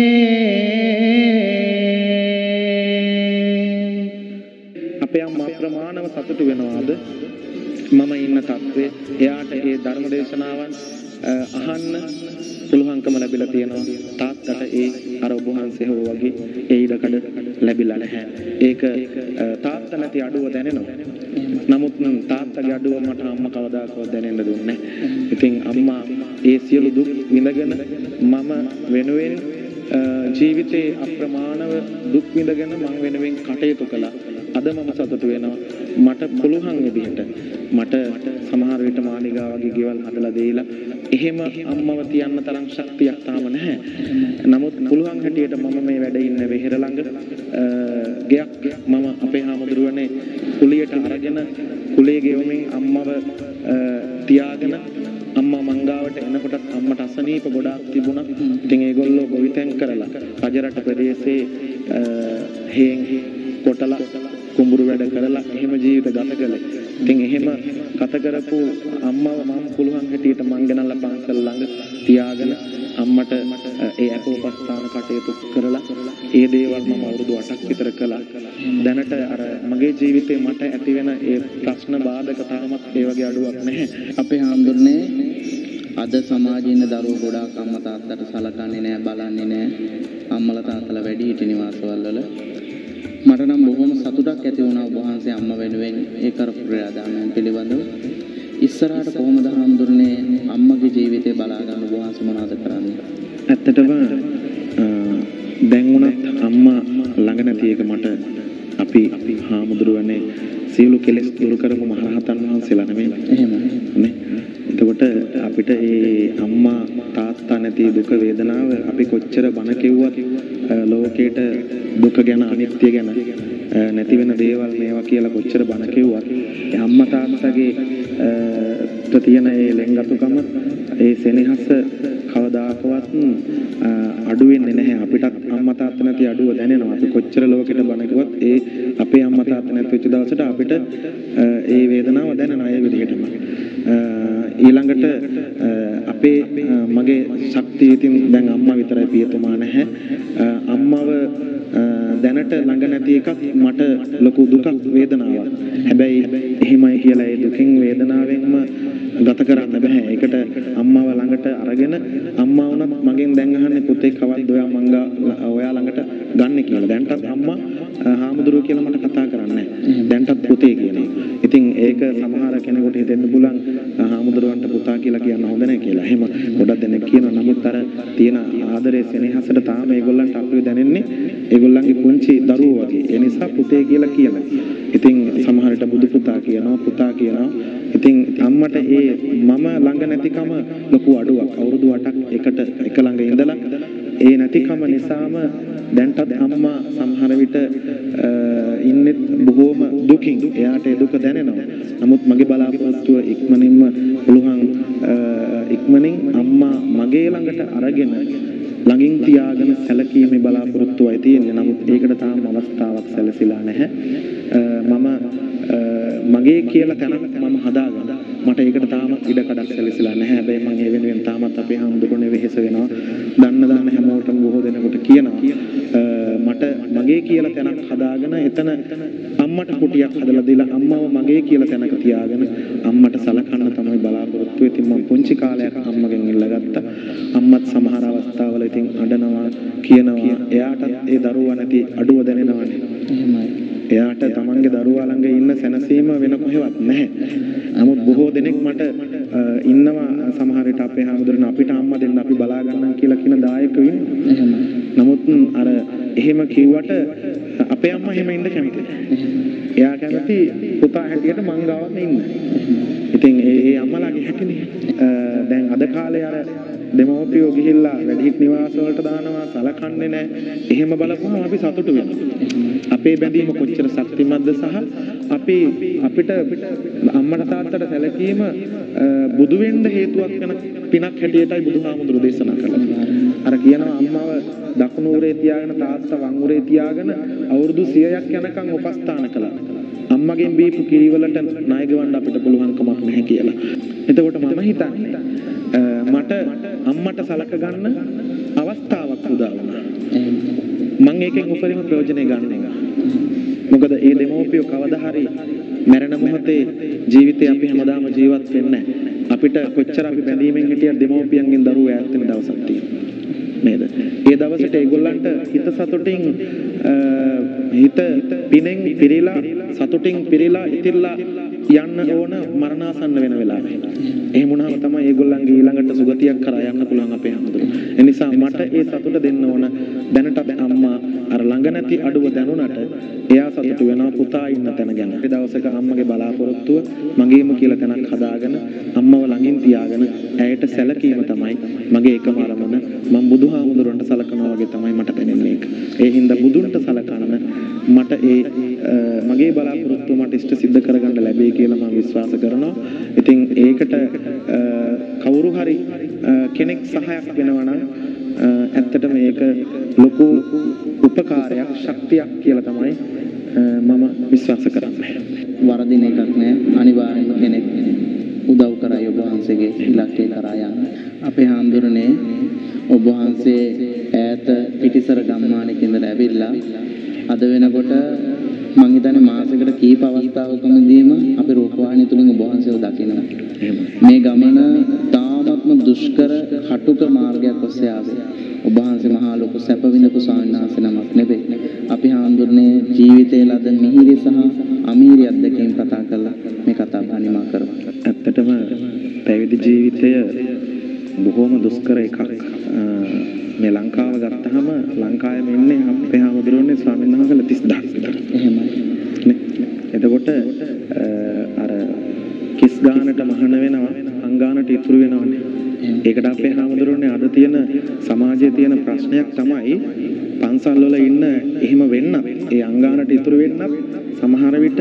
අපේ අම්මා ප්‍රමාණව සතුටු වෙනවාද මම ඉන්න තත්ත්වයේ එයාට ඒ ධර්ම දේශනාවන් අහන්න පුළුවන්කම ලැබිලා තියෙනවා තාත්තට ඒ අර ඔබ වහන්සේ හෝ වගේ ඒ ඉඩකඩ ලැබිලා නැහැ ඒක තාත්තා නැති අඩුව දැනෙනවා නමුත් තාත්තගේ අඩුව මට අම්මා කවදාකවත් දැනෙන්න දුන්නේ නැහැ ඉතින් අම්මා ඒ සියලු දුක් විඳගෙන මම වෙනුවෙන් ජීවිතේ අප්‍රමාණව දුක් විඳගෙන මම වෙනුවෙන් කටයුතු කළා අද මම සතුටු වෙනවා මට පුළුවන් විදිහට මට සමහර විට මාලිගා වගේ ගෙවල් හදලා දෙයිලා එහෙම අම්මව තියන්න තරම් ශක්තියක් තාම නැහැ. නමුත් පුළුවන් හැටියට මම මේ වැඩ ඉන්න වෙහෙර ළඟ ගයක් මම අපේ හාමුදුරුවනේ කුලියට අරගෙන කුලේ ගෙවමින් අම්මව තියාගෙන අම්මා මංගාවට එනකොටත් අම්මට අසනීප ගොඩාක් තිබුණා. ඉතින් ඒගොල්ලෝ ගොවිතැන් කරලා රජරට ප්‍රදේශයේ හේන් කොටලා කුඹුරු වැඩ කරලා එහෙම ජීවිත ගත කළේ. ඉතින් එහෙම ගත කරපු අම්මව මම පුළුවන් හැටියට මං ගෙනල්ලා පන්සල් ළඟ තියාගෙන අම්මට ඒ අපෝපස්ථාන කටයුතු කරලා ඒ දේවල් මම අවුරුදු 8ක් විතර කළා. දැනට අර මගේ ජීවිතේ මට ඇති වෙන ඒ ප්‍රශ්න බාධක තාමත් ඒ වගේ අඩුවක් නැහැ. අපේ හාමුදුරනේ අද සමාජයේ ඉන්න දරුවෝ ගොඩාක් අම්මා තාත්තට සලකන්නේ නැහැ, බලන්නේ නැහැ. අම්මලා තාත්තලා වැඩි හිටි නිවාසවල වල මට නම් බොහොම සතුටක් ඇති වුණා ඔබ වහන්සේ අම්මා වෙනුවෙන් ඒ කරපු ක්‍රියාදාමයන් පිළිබඳව. ඉස්සරහට කොහොමද හාමුදුරනේ අම්මගේ ජීවිතේ බලා ගන්න ඔබ වහන්සේ මොනවද කරන්නේ? ඇත්තටම දැන් උනත් අම්මා ළඟ නැති එක මට අපි හාමුදුරුවනේ සියලු කෙලෙස් දුරු කරපු මහරහතන් වහන්සේලා නෙමෙයි. එහෙමයි. නේ? එතකොට අපිට ඒ අම්මා තාත්තා නැති දුක වේදනාව අපි කොච්චර බණ කිව්වත් ලෝකේට දුක ගැන අනිත්‍ය ගැන නැති වෙන දේවල් මේවා කියලා කොච්චර බණ කිව්වත් අම්මා තාත්තගේ තියෙන ඒ ලෙන්ගතුකම ඒ සෙනෙහස කවදාකවත් අඩු වෙන්නේ නැහැ. අපිටත් අම්මා තාත්තා නැති අඩුව දැනෙනවා. අපි කොච්චර ලෝකෙට බණ කිව්වත් ඒ අපේ අම්මා තාත්තා නැති වෙච්ච දවසට අපිට ඒ වේදනාව දැනෙනවා ඒ විදිහටම. ඊළඟට අපේ මගේ ශක්තිය ඉතින් දැන් අම්මා විතරයි පියතුමා නැහැ. අම්මව දැනට ළඟ නැති එකක් මට ලොකු දුකක් වේදනාවක්. හැබැයි එහෙමයි කියලා ඒ දුකින් වේදනාවෙන්ම ගත කරන්න බෑ. ඒකට අම්මව ළඟට අරගෙන අම්මා වුණත් මගෙන් දැන් අහන්නේ පුතේ කවද්ද ඔයා ළඟට ගන්න කියලා. දැන්ටත් අම්මා හාමුදුරුවෝ කියලා මට කතා කරන්නේ නැහැ. දැන්ටත් පුතේ කියනවා. ඉතින් ඒක සමහර කෙනෙකුට හිතෙන්න පුළුවන් හාමුදුරුවන්ට පුතා කියලා කියන්න හොඳ නැහැ කියලා. එහෙම ගොඩක් දෙනෙක් කියනවා. නමුත් අර තියෙන ආදරයේ සෙනෙහසට තාම ඒගොල්ලන්ට අපිව දැනෙන්නේ ඒගොල්ලන්ගේ පුංචි දරුවෝ වගේ. ඒ නිසා පුතේ කියලා කියනවා. ඉතින් සමහරට බුදු පුතා කියනවා, පුතා කියනවා. ඉතින් අම්මට ඒ මම ළඟ නැතිකම ලොකු අඩුවක්. අවුරුදු 8ක් එක ළඟ ඉඳලා ඒ නැතිකම නිසාම දැන්ටත් අම්මා සමහර විට ඉන්නේ බොහෝම දුකින්. එයාට ඒ දුක දැනෙනවා. නමුත් මගේ බලාපොරොත්තුව ඉක්මනින්ම පුළුවන් ඉක්මනින් අම්මා මගේ ළඟට අරගෙන ළඟින් තියාගෙන සැලකීමේ බලාපොරොත්තුවයි තියෙන්නේ. නමුත් ඒකට තාම අවස්ථාවක් සැලසිලා නැහැ. මම මගේ කියලා තැනක් මම හදාගන්න. මට ඒකට තාම ඉඩ කඩක් සැලසිලා නැහැ. හැබැයි මම ඒ වෙනුවෙන් තාමත් අපේ හාමුදුරනේ වෙහෙස වෙනවා. දන්න හැමෝටම බොහෝ දෙනෙකුට කියනවා. මට මගේ කියලා තැනක් හදාගෙන එතන අම්මට කුටියක් හදලා දීලා අම්මව මගේ කියලා තැනක තියාගෙන අම්මට සලකන්න තමයි බලාපොරොත්තු වෙන්නේ. ඉතින් මම පුංචි කාලයක් අම්මගෙන් ඉල්ලගත්තා. අම්මත් සමහර අවස්ථාවල ඉතින් අඬනවා කියනවා. එයාටත් ඒ දරුවා නැති අඩුව දැනෙනවානේ. එහෙමයි. එයාට තමන්ගේ දරුවා ළඟ ඉන්න සැනසීම වෙන කොහෙවත් නැහැ. නමුත් බොහෝ දෙනෙක් මට ඉන්නවා සමහර විට අපේ හාමුදුරනේ අපිට අම්මා දෙන්න අපි බලා ගන්නම් කියලා කියන දායකයෝ ඉන්නවා. එහෙමයි. නමුත් අර එහෙම කිව්වට අපේ අම්මා එහෙම ඉන්න කැමති නැහැ. එයා කැමති පුතා හැටියට මං ගාවම ඉන්න. ඉතින් ඒ අම්මලාගේ හැටිනේ. දැන් අද කාලේ අර දෙමෝපියෝ ගිහිල්ලා වැඩිහිටි නිවාස වලට දානවා සලකන්නේ නැහැ. එහෙම බලපුවම අපි සතුටු වෙනවා. අපේ බැඳීම කොච්චර ශක්තිමත්ද සහ අපිට අම්මට තාත්තට සැලකීම බුදු වෙන්න හේතුවක් වෙන පිනක් හැටියටයි බුදුහාමුදුරු දේශනා කළා. අර කියනවා අම්මව දකුණු උරේ තියාගෙන තාත්තා වම් උරේ තියාගෙන අවුරුදු 100ක් යනකම් උපස්ථාන කළා. අම්මගෙන් බීපු කිරිවලට ණය ගෙවන්න අපිට පුළුවන් කමක් නැහැ කියලා. එතකොට මම හිතන්නේ මට අම්මට සලක ගන්න අවස්ථාවක් උදා වුණා. මම ඒකෙන් උපරිම ප්‍රයෝජනෙ ගන්නවා. මොකද ඒ දෙමෝපියෝ කවදා හරි මරණ මොහොතේ ජීවිතේ අපි හැමදාම ජීවත් වෙන්නේ අපිට කොච්චර අපි බැඳීමෙන් හිටියත් දෙමෝපියන්ගෙන් දරුවෝ ඈත් වෙන දවසක් තියෙනවා නේද? ඒ දවසට ඒගොල්ලන්ට හිත සතුටින් හිත පිනෙන් පිරීලා සතුටින් පිරීලා ඉතිරලා යන්න ඕන මරණාසන්න වෙන වෙලාවේ. එහෙම වුණාම තමයි ඒගොල්ලන්ගේ ඊළඟට සුගතියක් කරා යන්න පුළුවන් අපේ හැමදෙම. ඒ නිසා මට ඒ සතුට දෙන්න ඕන දැනට අම්මා අර ළඟ නැති අඩුව දැනුණට එයා සතුටු වෙනවා පුතා ඉන්න තැන ගැන. ඒ දවසක අම්මගේ බලාපොරොත්තුව මගේම කියලා තැනක් හදාගෙන අම්මව ළඟින් තියාගෙන ඇයට සැලකීම තමයි මගේ එකම අරමුණ. මම බුදුහාමුදුරන්ට සලකනවා වගේ තමයි මට දැනෙන්නේ ඒක. ඒ හින්දා බුදුන්ට සලකන මට මගේ බලාපොරොත්තුව මට ඉෂ්ට සිද්ධ කරගන්න ලැබෙයි කියලා මම විශ්වාස කරනවා. ඉතින් ඒකට කවුරු හරි කෙනෙක් සහායක් වෙනවා නම් ඇත්තට මේක ලොකු උපකාරයක් ශක්තියක් කියලා තමයි මම විශ්වාස කරන්නේ. වරදින එකක් නෑ. අනිවාර්යයෙන්ම කෙනෙක් උදව් කරයි ඔබ වහන්සේගේ ඉලක්කය කරා යන්න. අපේ හාමුදුරනේ ඔබ වහන්සේ ඈත පිටිසර ගම්මානයක ඉඳලා ඇවිල්ලා අද වෙනකොට මං හිතන්නේ මාසෙකට කීප අවස්ථාවකමදීම අපි රූපවාහිනිය තුලින් ඔබ වහන්සේව දකිනවා. මේ ගමන තාමත්ම දුෂ්කර කටුක මාර්ගයක් ඔස්සේ ආවේ. ඔබ වහන්සේ මහා ලොකු සැප විඳපු ස්වාමීන් වහන්සේ නමක් නෙවෙයි. අපි හාමුදුරනේ ජීවිතයේ ලද මිහිරි සහ අමිහිරි අත්දැකීම් කතා කරලා මේ කතා බහ නිමා කරමු. ඇත්තටම පැවිදි ජීවිතය බොහොම දුෂ්කර එකක්. මේ ලංකාව ගත්තාම ලංකාවේ ඉන්නේ අපේ හාමුදුරනේ ස්වාමීන් වහන්සේලා 30000ක් විතර. එහෙමයි. නේ. එතකොට අර කිස් ගානට මහාන වෙනවා අංගානට ඉතුරු වෙනවනේ. ඒකට අපේ හාමුදුරනේ අද තියෙන සමාජයේ තියෙන ප්‍රශ්නයක් තමයි පන්සල් වල ඉන්න එහෙම වෙන්න ඒ අංගානට ඉතුරු වෙන්න සමහර විට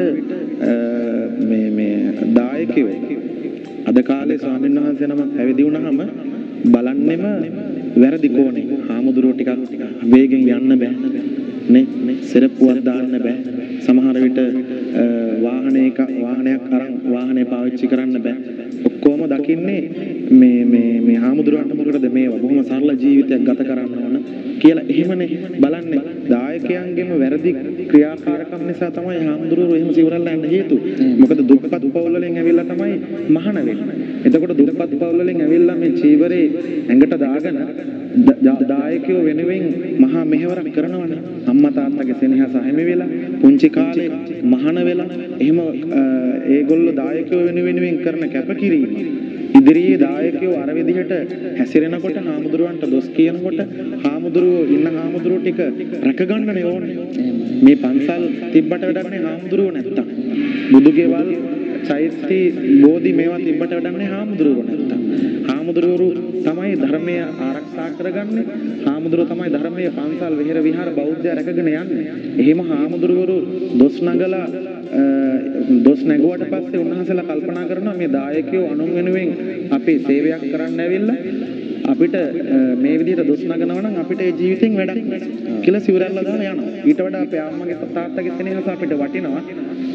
මේ දායකයෝ අද කාලේ ස්වාමීන් වහන්සේ නමක් පැවිදි වුණාම බලන්නෙම වැරදි කෝණේ හාමුදුරුවෝ ටිකක් වේගෙන් යන්න බෑ නේ සෙරප්පුවක් දාන්න බෑ සමහර විට වාහනයක් අරන් වාහනේ පාවිච්චි කරන්න බෑ ඔක්කොම දකින්නේ මේ හාමුදුරුවන්ට මොකටද මේවා බොහොම සරල ජීවිතයක් ගත කරන්න ඕන කියලා එහෙමනේ බලන්නේ දායකයන්ගෙම වැරදි ක්‍රියාකාරකම් නිසා තමයි හාමුදුරුවෝ එහෙම සිවරල්ලා යන්න හේතුව. මොකද දුප්පත් පවුල් වලින් ඇවිල්ලා තමයි මහාන වෙන්නේ. එතකොට දුප්පත් පවුල් වලින් ඇවිල්ලා මේ චීවරේ ඇඟට දාගෙන දායකයෝ වෙනුවෙන් මහා මෙහෙවරක් කරනවනේ. අම්මා තාත්තගේ සෙනෙහස හැමි වෙලා පුංචි කාලේ මහාන වෙලා එහෙම ඒගොල්ලෝ දායකයෝ වෙනුවෙන් කරන කැපකිරීම ඉදිරියේ දායකයෝ අර විදිහට හැසිරෙනකොට හාමුදුරුවන්ට දොස් කියනකොට හාමුදුරුවෝ ඉන්න හාමුදුරුවෝ ටික රැකගන්නනේ ඕනේ. මේ පන්සල් තිබ්බට වැඩක් නෑ හාමුදුරුවෝ නැත්තම්. බුදුගේවල් චෛත්‍ය බෝධි මේවා තිබ්බට වැඩක් නෑ හාමුදුරුවෝ නැත්තම්. හාමුදුරුවෝ තමයි ධර්මය ආරක්ෂා කරගන්නේ. හාමුදුරුවෝ තමයි ධර්මයේ පන්සල් විහෙර විහාර බෞද්ධය රැකගෙන යන්නේ. එහෙම හාමුදුරුවෝ දොස් නගලා දොස් නැගුවට පස්සේ උන්වහන්සේලා කල්පනා කරනවා මේ දායකයෝ අනුන් වෙනුවෙන් අපේ සේවයක් කරන්න ඇවිල්ලා අපිට මේ විදිහට දොස් නගනවා නම් අපිට ඒ ජීවිතෙන් වැඩක් නැහැ කියලා සිවුරල්ලා දාලා යනවා. ඊට වඩා අපේ අම්මගේ තාත්තගේ සෙනෙහස අපිට වටිනවා.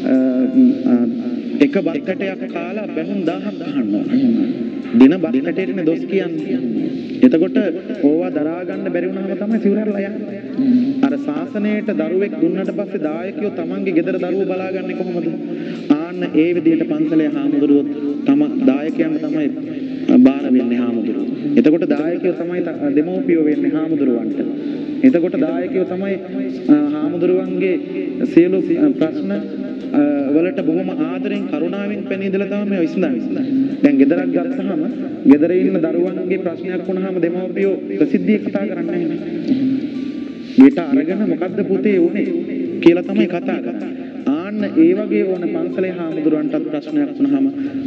එක බත් කටයක් කාලා බැහුම් 1000ක් අහනවා. දින බත් කටේටනේ දොස් කියන්නේ. එතකොට ඕවා දරා ගන්න බැරි වුණාම තමයි සිවුරල්ලා යන්නේ. අර ශාසනයට දරුවෙක් දුන්නට පස්සේ දායකයෝ තමන්ගේ ගෙදර දරුවෝ බලාගන්නේ කොහොමද? ආන්න ඒ විදිහට පන්සලේ හාමුදුරුවෝ තම දායකයන් තමයි බාර වෙන්නේ හාමුදුරුවෝ. එතකොට දායකයෝ තමයි දෙමෝපියෝ වෙන්නේ හාමුදුරුවන්ට. එතකොට දායකයෝ තමයි හාමුදුරුවන්ගේ සියලු ප්‍රශ්න වලට බොහොම ආදරෙන් කරුණාවෙන් පැනී ඉඳලා තමයි මේ විසඳන්නේ. දැන් ගෙදරක් ගත්තාම ගෙදර ඉන්න දරුවන්ගේ ප්‍රශ්නයක් වුණාම දෙමෝපියෝ ප්‍රසිද්ධිය කතා කරන්නේ නැහැ. ඊට අරගෙන මොකද්ද පුතේ උනේ කියලා තමයි කතා කරන්නේ. ආන්න ඒ වගේ ඕන පන්සලේ හාමුදුරුවන්ටත් ප්‍රශ්නයක් වුණාම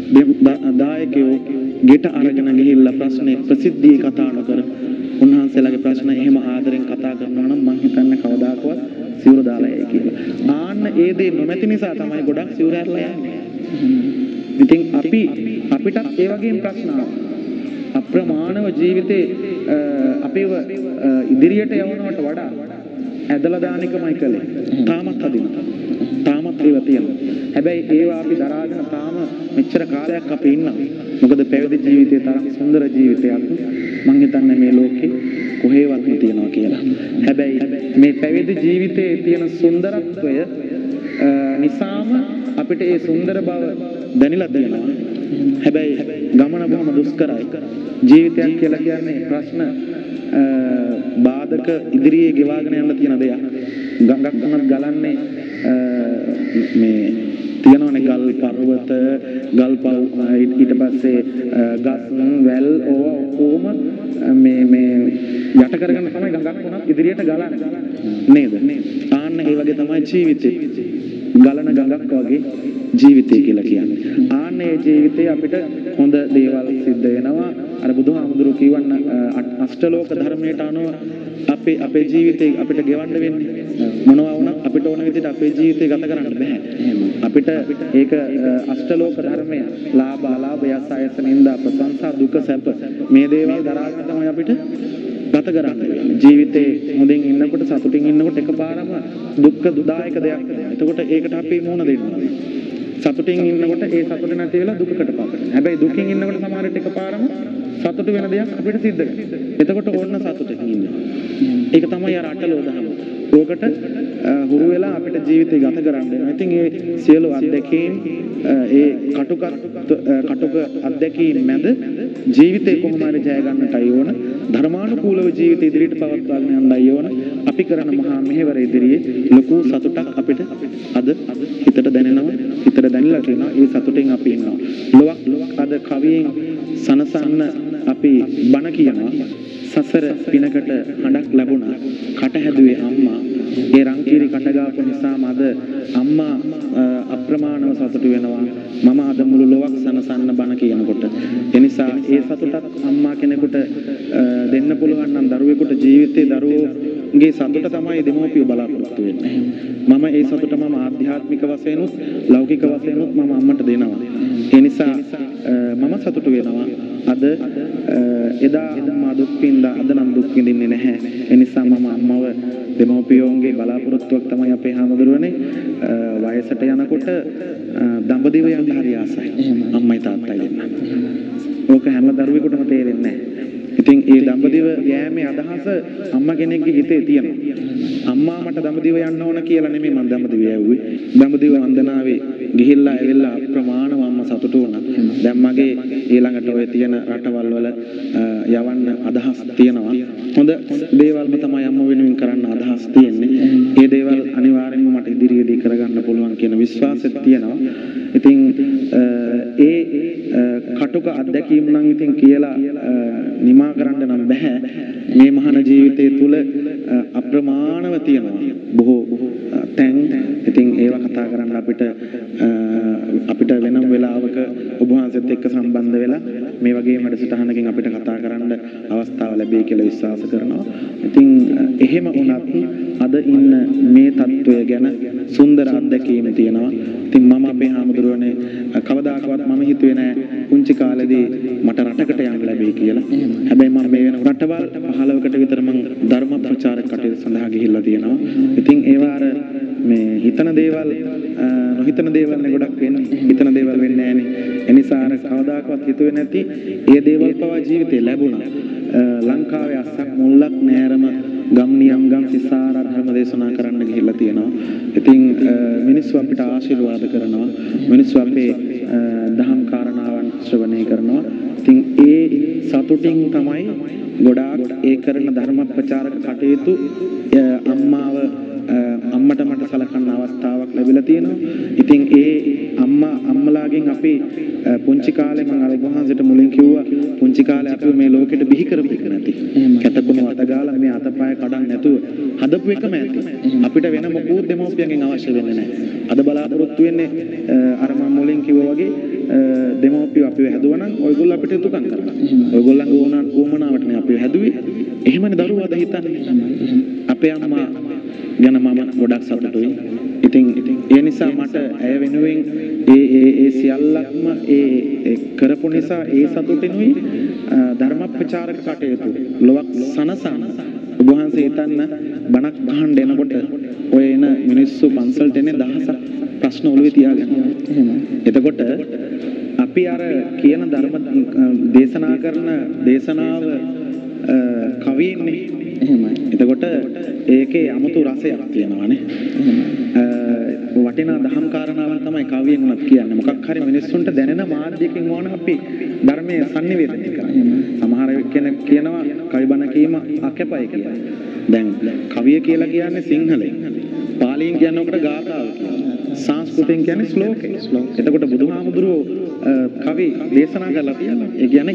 දායකයෝ ගෙට අරගෙන ගිහිල්ලා ප්‍රශ්නේ ප්‍රසිද්ධිය කතා නොකර උන්වහන්සේලාගේ ප්‍රශ්න එහෙම ආදරෙන් කතා කරනවා නම් මං හිතන්නේ කවදාකවත් සිවුර දාලා යයි කියලා. ආන්න ඒ දේ නොමැති නිසා තමයි ගොඩක් සිවුර ඇරලා යන්නේ. ඉතින් අපිටත් ඒ වගේම ප්‍රශ්න අප්‍රමාණව ජීවිතේ අපිව ඉදිරියට යවනවට වඩා ඇදලා දාන එකමයි කළේ. තාමත් හදිනවා. තාමත් ඒවා තියෙනවා. හැබැයි ඒවා අපි දරාගෙන තාම මෙච්චර කාලයක් අපි ඉන්නවා. මොකද පැවිදි ජීවිතේ තරම් සුන්දර ජීවිතයක් මං හිතන්නේ මේ ලෝකේ කොහෙවත් තියෙනවා කියලා. හැබැයි මේ පැවිදි ජීවිතයේ තියෙන සුන්දරත්වය නිසාම අපිට ඒ සුන්දර බව දැනিলা තියෙනවා. හැබැයි ගමන බොහොම දුෂ්කරයි. ජීවිතයක් කියලා කියන්නේ ප්‍රශ්න බාධක ඉදිරියේ ගෙවාගෙන යන්න තියෙන දෙයක්. ගඟක් උනත් ගලන්නේ මේ තියෙනවනේ ගල් පර්වත ගල් ඊට පස්සේ ගස් වැල් ඕවා ඔක්කොම මේ යට කරගෙන තමයි ගඟක් උනත් ඉදිරියට ගලන්නේ නේද? ආන්න ඒ වගේ තමයි ජීවිතේ. ගලන ගඟක් වගේ ජීවිතය කියලා කියන්නේ. ආන්න ඒ ජීවිතේ අපිට හොඳ දේවල් සිද්ධ වෙනවා. අර බුදුහාමුදුරුවෝ කියවන්න අෂ්ටලෝක ධර්මයට අනුව අපේ ජීවිතේ අපිට ගෙවන්න වෙන්නේ. මොනවා වුණත් අපිට ඕන විදිහට අපේ ජීවිතේ ගත කරන්න බෑ. අපිට ඒක අෂ්ටලෝක ධර්මය ලාභ අලාභ යස අයස නින්දා ප්‍රශංසා දුක සැප මේ දේවල් දරාගෙන තමයි අපිට ගත කරන්න වෙන්නේ. ජීවිතේ හොඳින් ඉන්නකොට සතුටින් ඉන්නකොට එකපාරම දුක්ඛ දුදායක දෙයක්. එතකොට ඒකට අපි මුහුණ දෙන්න ඕනේ. සතුටින් ඉන්නකොට ඒ සතුට නැති වෙලා දුකකටපත් වෙනවා. හැබැයි දුකින් ඉන්නකොට සමහර විට එකපාරම සතුට වෙන දෙයක් අපිට සිද්ධ වෙනවා. එතකොට ඕන්න සතුටින් ඉන්නවා. ඒක තමයි අර අටලෝ දහම. ඕකට හුරු වෙලා අපිට ජීවිතය ගත කරන්න වෙනවා. ඉතින් ඒ සියලු අත්දැකීම් ඒ කටුක අත්දැකීම් මැද ජීවිතේ කොහොම හරි ජය ගන්නටයි ඕන. ධර්මානුකූලව ජීවිතය ඉදිරියට පවත්වාගෙන යන්නයි ඕන. අපි කරන මහා මෙහෙවර ඉදිරියේ ලොකු සතුටක් අපිට අද හිතට දැනෙනවා. හිතට දැනෙලා තියෙනවා. ඒ සතුටින් අපි ඉන්නවා. ලොවක් අද කවියෙන් සනසන්න අපි බණ කියනවා. සසර පිනකට හඬක් ලැබුණා කට හැදුවේ අම්මා ඒ රංගීරි කටගාපු නිසාම අද අම්මා අප්‍රමාණව සතුටු වෙනවා මම අද මුළු ලොවක් සනසන්න බණ කියනකොට ඒ නිසා ඒ සතුටත් අම්මා කෙනෙකුට දෙන්න පුළුවන් නම් දරුවෙකුට ජීවිතේ දරුවෝගේ සතුට තමයි දෙමෝපිය බලාපොරොත්තු වෙන්නේ මම ඒ සතුට මම ආධ්‍යාත්මික වශයෙන්ුත් ලෞකික වශයෙන්ුත් මම අම්මට දෙනවා ඒ නිසා මම සතුටු වෙනවා අද එදා අම්මා දුක් විඳා අද නම් දුක් විඳින්නේ නැහැ. ඒ නිසා මම අම්මව දෙමෝපියෝන්ගේ බලාපොරොත්තුවක් තමයි අපේ හැමදෙරුවනේ වයසට යනකොට දඹදිව යන්න හරි ආසයි. අම්මයි තාත්තයි දෙන්න. ඕක හැම දරුවෙකුටම තේරෙන්නේ නැහැ. ඉතින් ඒ දඹදිව යෑමේ අදහස අම්මා කෙනෙක්ගේ හිතේ තියෙනවා. අම්මා මට දඹදිව යන්න ඕන කියලා නෙමෙයි මම දඹදිව යවුවේ. දඹදිව වන්දනාවේ ගිහිල්ලා ඇවිල්ලා අප්‍රමාණව අම්මා සතුටු වුණා. දැන් මගේ ඊළඟට ඔය තියෙන රටවල් වල යවන්න අදහස් තියෙනවා. හොඳ දේවල්ම තමයි අම්මා වෙනුවෙන් කරන්න අදහස් තියෙන්නේ. ඒ දේවල් අනිවාර්යෙන්ම මට ඉදිරියේදී කරගන්න පුළුවන් කියන විශ්වාසයක් තියෙනවා. ඉතින් ඒ කටුක අත්දැකීම් නම් ඉතින් කියලා නිමා කරන්න නම් බෑ. මේ මහාන ජීවිතය තුළ අප්‍රමාණව තියෙනවා. බොහෝ තැන් ඉතින් ඒවා කතා කරන්න අපිට වෙනම වෙලාවක ඔබ වහන්සේත් එක්ක සම්බන්ධ වෙලා මේ වගේ වැඩසටහනකින් අපිට කතා කරන්න අවස්ථාව ලැබෙයි කියලා විශ්වාස කරනවා. ඉතින් එහෙම වුණත් අද ඉන්න මේ තත්වය ගැන සුන්දර අත්දැකීම් තියෙනවා. ඉතින් මම අපේ හාමුදුරුවනේ කවදාකවත් මම හිතුවේ නෑ පුංචි කාලේදී මට රටකට යන්න ලැබෙයි කියලා. හැබැයි මම මේ වෙන රටවල් 15කට විතර මම ධර්ම ප්‍රචාරක කටයුතු සඳහා ගිහිල්ලා තියෙනවා. ඉතින් ඒවා අර මේ හිතන දේවල් නොහිතන දේවල් නේ ගොඩක් වෙන්නේ. හිතන දේවල් වෙන්නේ නෑනේ. ඒ නිසා අර කවදාකවත් හිතුවේ නැති ඒ දේවල් පවා ජීවිතේ ලැබුණා. ලංකාවේ අස්සක් මුල්ලක් නෑරම ගම් නියම් ගම් සිසාර ධර්ම දේශනා කරන්න ගිහිල්ලා තියෙනවා. ඉතින් මිනිස්සු අපිට ආශිර්වාද කරනවා. මිනිස්සු අපේ දහම් කාරණාවන් ශ්‍රවණය කරනවා. ඉතින් ඒ සතුටින් තමයි ගොඩාක් ඒ කරන ධර්ම ප්‍රචාරක කටයුතු අම්මට මට සලකන්න අවස්ථාවක් ලැබිලා තියෙනවා. ඉතින් ඒ අම්මලාගෙන් අපි පුංචි කාලේ මම අර වහන්සේට මුලින් කිව්වා පුංචි කාලේ අපි මේ ලෝකෙට බිහි කරපු එක නැති. කැතකුණු අතගාලා මේ අතපය කඩන්න නැතුව හදපු එකම ඇති. අපිට වෙන මොකුත් දෙමෝපියන්ගෙන් අවශ්‍ය වෙන්නේ නැහැ. අද බලාපොරොත්තු වෙන්නේ අර මම මුලින් කිව්වා වගේ දෙමෝපියෝ අපිව හැදුවා නම් ඔයගොල්ලෝ අපිට යුතුයකම් කරනවා. ඔයගොල්ලන්ගේ උවමනාවටනේ අපිව හැදුවේ. එහෙමනේ දරුවා අද හිතන්නේ. අපේ අම්මා ගැන මම ගොඩක් සතුටුයි. ඉතින් ඒ නිසා මට ඇය වෙනුවෙන් ඒ සියල්ලක්ම ඒ කරපු නිසා ඒ සතුටිනුයි ධර්ම ප්‍රචාරක කටයුතු ලොවක් සනසන ඔබ වහන්සේ හිතන්න බණක් අහන්න එනකොට ඔය එන මිනිස්සු පන්සලට එන්නේ දහසක් ප්‍රශ්න ඔළුවේ තියාගෙන. එතකොට අපි අර කියන ධර්ම දේශනා කරන දේශනාව කවියන්නේ එහෙමයි. එතකොට ඒකේ 아무තු රසයක් තියෙනවානේ. වටිනා දහම් කාරණාවක් තමයි කවියෙන් උනත් කියන්නේ. මොකක් හරි මිනිස්සුන්ට දැනෙන මාධ්‍යකින් වුණ අපි ධර්මයේ sannivedana කරන්නේ. සමහර කෙනෙක් කියනවා කවි බණ කීම අකැපයි කියලා. දැන් කවිය කියලා කියන්නේ සිංහලෙන්. පාලියෙන් කියන්නේ ඔකට ගාථාව කියලා. සංස්කෘතෙන් කියන්නේ ශ්ලෝකය. එතකොට බුදුහාමුදුරුවෝ කවි දේශනා කරලා තියෙනවා. ඒ කියන්නේ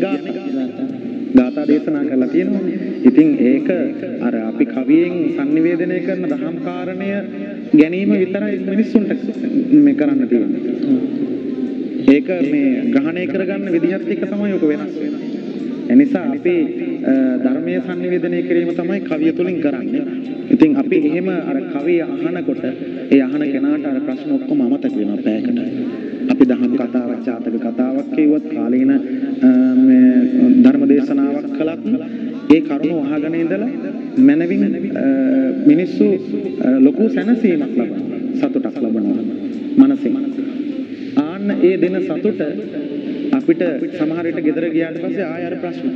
ගාථා දේශනා කරලා තියෙනවා. ඉතින් ඒක අර අපි කවියෙන් sannivedanaya කරන දහම් කාරණය ගැනීම විතරයි මිනිස්සුන්ට මේ කරන්න තියෙන්නේ. ඒක මේ ග්‍රහණය කරගන්න විදිහත් එක්ක තමයි ඔක වෙනස් වෙන්නේ. එනිසා අපි ධර්මයේ sannivedanaya කිරීම තමයි කවිය තුලින් කරන්නේ. ඉතින් අපි එහෙම අර කවිය අහනකොට ඒ අහන කෙනාට අර ප්‍රශ්න ඔක්කොම අමතක වෙනවා පැයකට. අපි දහම් කතාවක් ජාතක කතාවක් කියුවත් කාලීන මේ ධර්ම දේශනාවක් කළත් ඒ කරුණු අහගෙන ඉඳලා මනවින් මිනිස්සු ලොකු සැනසීමක් ලබනවා, සතුටක් ලබනවා මනසෙන්. ආන්න ඒ දෙන සතුට අපිට සමහර විට ගෙදර ගියාට පස්සේ ආය අර ප්‍රශ්න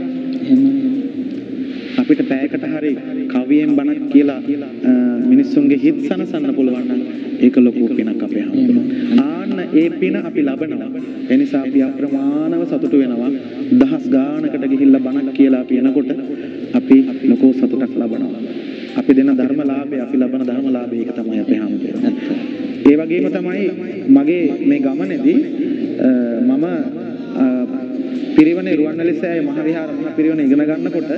අපිට පැයකට හරි කවියෙන් බණක් කියලා මිනිස්සුන්ගේ හිත සනසන්න පුළුවන් නම් ඒක ලොකු පිනක් අපේ හැමෝටම. ආන්න ඒ පින අපි ලබනවා. ඒ නිසා අපි අප්‍රමාණව සතුටු වෙනවා. දහස් ගානකට ගිහිල්ලා බණක් කියලා අපි එනකොට අපි ලොකු සතුටක් ලබනවා. අපි දෙන ධර්මලාභය, අපි ලබන ධර්මලාභය ඒක තමයි අපේ හැමෝටම. ඒ වගේම තමයි මගේ මේ ගමනේදී මම පිරිවනේ රුවන්වැලිසෑය මහ විහාර මහ පිරිවනේ ඉගෙන ගන්නකොට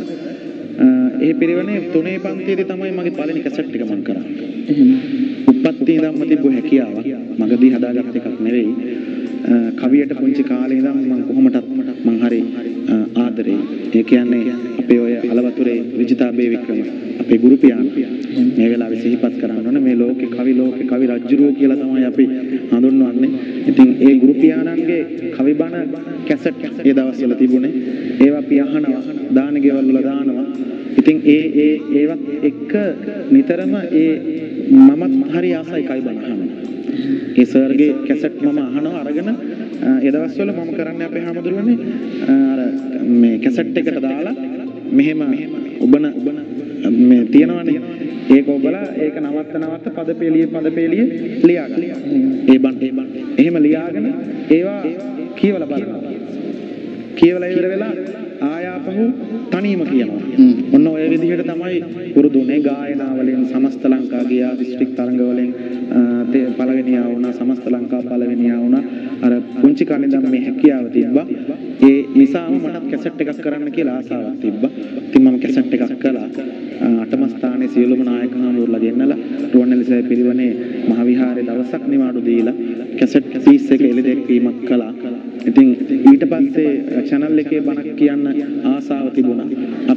ඒ පිරිවනේ 3 පන්තියේදී තමයි මගේ පළවෙනි කැසට් එක මම කරන්නේ. උපත්ති ඉඳන්ම තිබ්බ හැකියාවක් මගදී හදාගත්ත එකක් නෙවෙයි. කවියට පුංචි කාලේ ඉඳන් මම කොහොමදත් මම හරි ආදරේ. ඒ කියන්නේ අපේ ඔය අලවතුරේ විජිතා බේවික්‍රම අපේ ගුරු පියාණන් මේ වෙලාවේ සිහිපත් කරන්න ඕන. මේ ලෝකේ කවි රජුරෝ කියලා තමයි අපි හඳුන්වන්නේ. ඉතින් ඒ ගුරු පියාණන්ගේ කවි බණ කැසට් ඒ දවස්වල තිබුණේ. ඒවා අපි අහනවා, දාන ගෙවල් වල දානවා. ඉතින් ඒවත් එක්ක නිතරම මමත් හරි ආසයි කවි බණ අහන්න. ඒ සර්ගේ කැසට් මම අහනවා අරගෙන ඒ දවස්වල මම කරන්නේ අපේ හැමදෙරුවනේ අර මේ කැසට් එකට දාලා මෙහෙම ඔබන මේ තියනවනේ ඒක ඔබලා ඒක නවත්ත පදපේලිය ලියා ගන්න. ඒ බණ එහෙම ලියාගෙන ඒවා කියවලා බලනවා. කියවලා ඉවර වෙලා ආයාපහු තනියම කියනවා. ඔන්න ඔය විදිහට තමයි පුරුදුනේ ගායනා වලින් සමස්ත ලංකා ගියා, දිස්ත්‍රික් තරඟ වලින් පළවෙනියා වුණා, සමස්ත ලංකා පළවෙනියා වුණා. අර පුංචි කාලේ ඉඳන් මේ හැකියාව තිබ්බා. ඒ නිසාම මට කැසට් එකක් කරන්න කියලා ආසාවක් තිබ්බා. ඉතින් මම කැසට් එකක් කළා. 8ම ස්ථානයේ සියලුම නායක හමුවලා ගෙන්නලා රුවන්වැලිසෑය පිරිවනේ මහ විහාරේ දවසක් නිවාඩු දීලා කැසට් පීස් එක එළිදැක්වීමක් කළා. ඉතින් ඊට පස්සේ channel එකේ බණක් කියන්න ආසාව තිබුණා.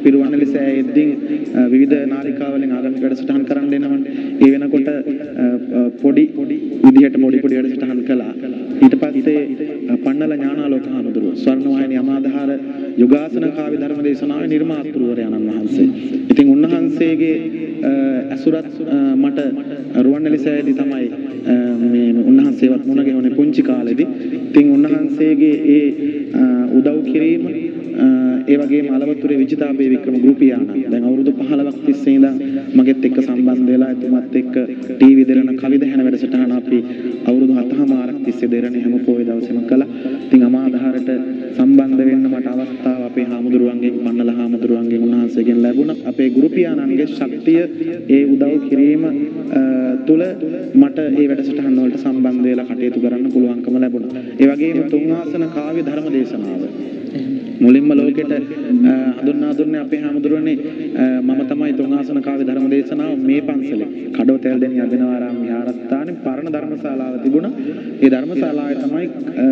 අපි රුවන්වැලි සෑයෙද්දී විවිධ නාලිකාවලින් ආගමික වැඩසටහන් කරන්න එනවනේ. ඒ වෙනකොට පොඩි විදිහට පොඩි වැඩසටහන් කළා. ඊට පස්සේ පන්නල ඥානාලෝක හාමුදුරුවෝ ස්වර්ණවාහිනී අමාදහාර යෝගාසන කාව්‍ය ධර්ම දේශනාවේ නිර්මාතෘවරයාණන් වහන්සේ. ඉතින් උන්වහන්සේගේ අසුරත් මට රුවන්වැලි සෑයේදී තමයි මේ උන්වහන්සේවත් මුණ ගැහුනේ පුංචි කාලේදී. ඉතින් උන්වහන්සේගේ ඒ උදව් කිරීම ඒ වගේම අලවතුරේ විජිතාබේ වික්‍රම ගෘපියාණන් දැන් අවුරුදු 15ක් තිස්සේ ඉඳන් මගෙත් එක්ක සම්බන්ධ වෙලා එතුමත් එක්ක ටීවී දෙරණ කවි දහන වැඩසටහන අපි අවුරුදු 7මාරක් තිස්සේ දෙරණ හැම පොයේ දවසෙම කළා. ඉතින් අමාදහරට සම්බන්ධ වෙන්න මට අවස්ථාව අපේ හාමුදුරුවන්ගෙන් පන්නල හාමුදුරුවන්ගෙන් උන්වහන්සේගෙන් ලැබුණා. අපේ ගෘපියාණන්ගේ ශක්තිය ඒ උදව් කිරීම තුල මට මේ වැඩසටහන් වලට සම්බන්ධ වෙලා කටයුතු කරන්න පුළුවන්කම ලැබුණා. ඒ වගේම තුන්ආසන කාව්‍ය ධර්ම දේශනාව මුලින්ම ලෝකෙට හඳුන්වා දුන්නේ අපේ හාමුදුරනේ මම තමයි තුන්ආසන කාව්‍ය ධර්ම දේශනාව මේ පන්සලේ කඩවතැල් දෙණිය අදිනවාරාම විහාරස්ථානයේ පරණ ධර්මශාලාව තිබුණා. ඒ ධර්මශාලාවේ තමයි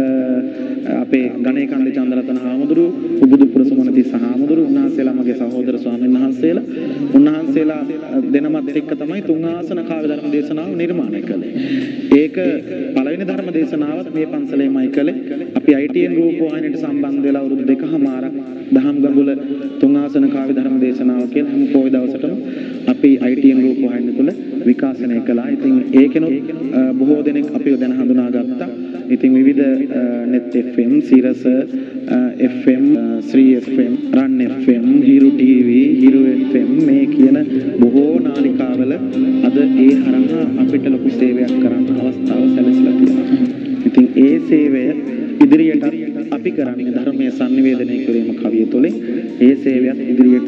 අපේ ගණේකන්දේ චන්ද්‍රරතන හාමුදුරුව, උබුදුපුර සුමනතිස්ස හාමුදුරුව, උන්වහන්සේලා මගේ සහෝදර ස්වාමීන් වහන්සේලා, උන්වහන්සේලා දෙනමත් එක්ක තමයි තුන්ආසන කාව්‍ය ධර්ම දේශනාව නිර්මාණය කළේ. ඒක පළවෙනි ධර්ම දේශනාවත් මේ පන්සලේමයි කළේ. අපි ITN රූපවාහිනියට සම්බන්ධ වෙලා අවුරුදු 2කමාරක් දහම් ගඟුල තුන්ආසන කාව්‍ය ධර්ම දේශනාව කියන හැම පොය දවසටම අපි ITN රූපවාහිනිය තුළ විකාශනය කළා. ඉතින් ඒකෙනොත් බොහෝ දෙනෙක් අපිව දැන හඳුනාගත්තා. ඉතින් විවිධ net FM, සිරස FM, ශ්‍රී FM, රන් FM, හිරු TV, හිරු FM මේ කියන බොහෝ නාලිකාවල අද ඒ හරහා අපිට ලොකු සේවයක් කරන්න අවස්ථාව සැලසලා තියෙනවා. ඉතින් ඒ සේවය ඉදිරියට අපි කරන්නේ ධර්මයේ sannivedanaya කිරීම කවිය තුළින්. ඒ සේවයත් ඉදිරියට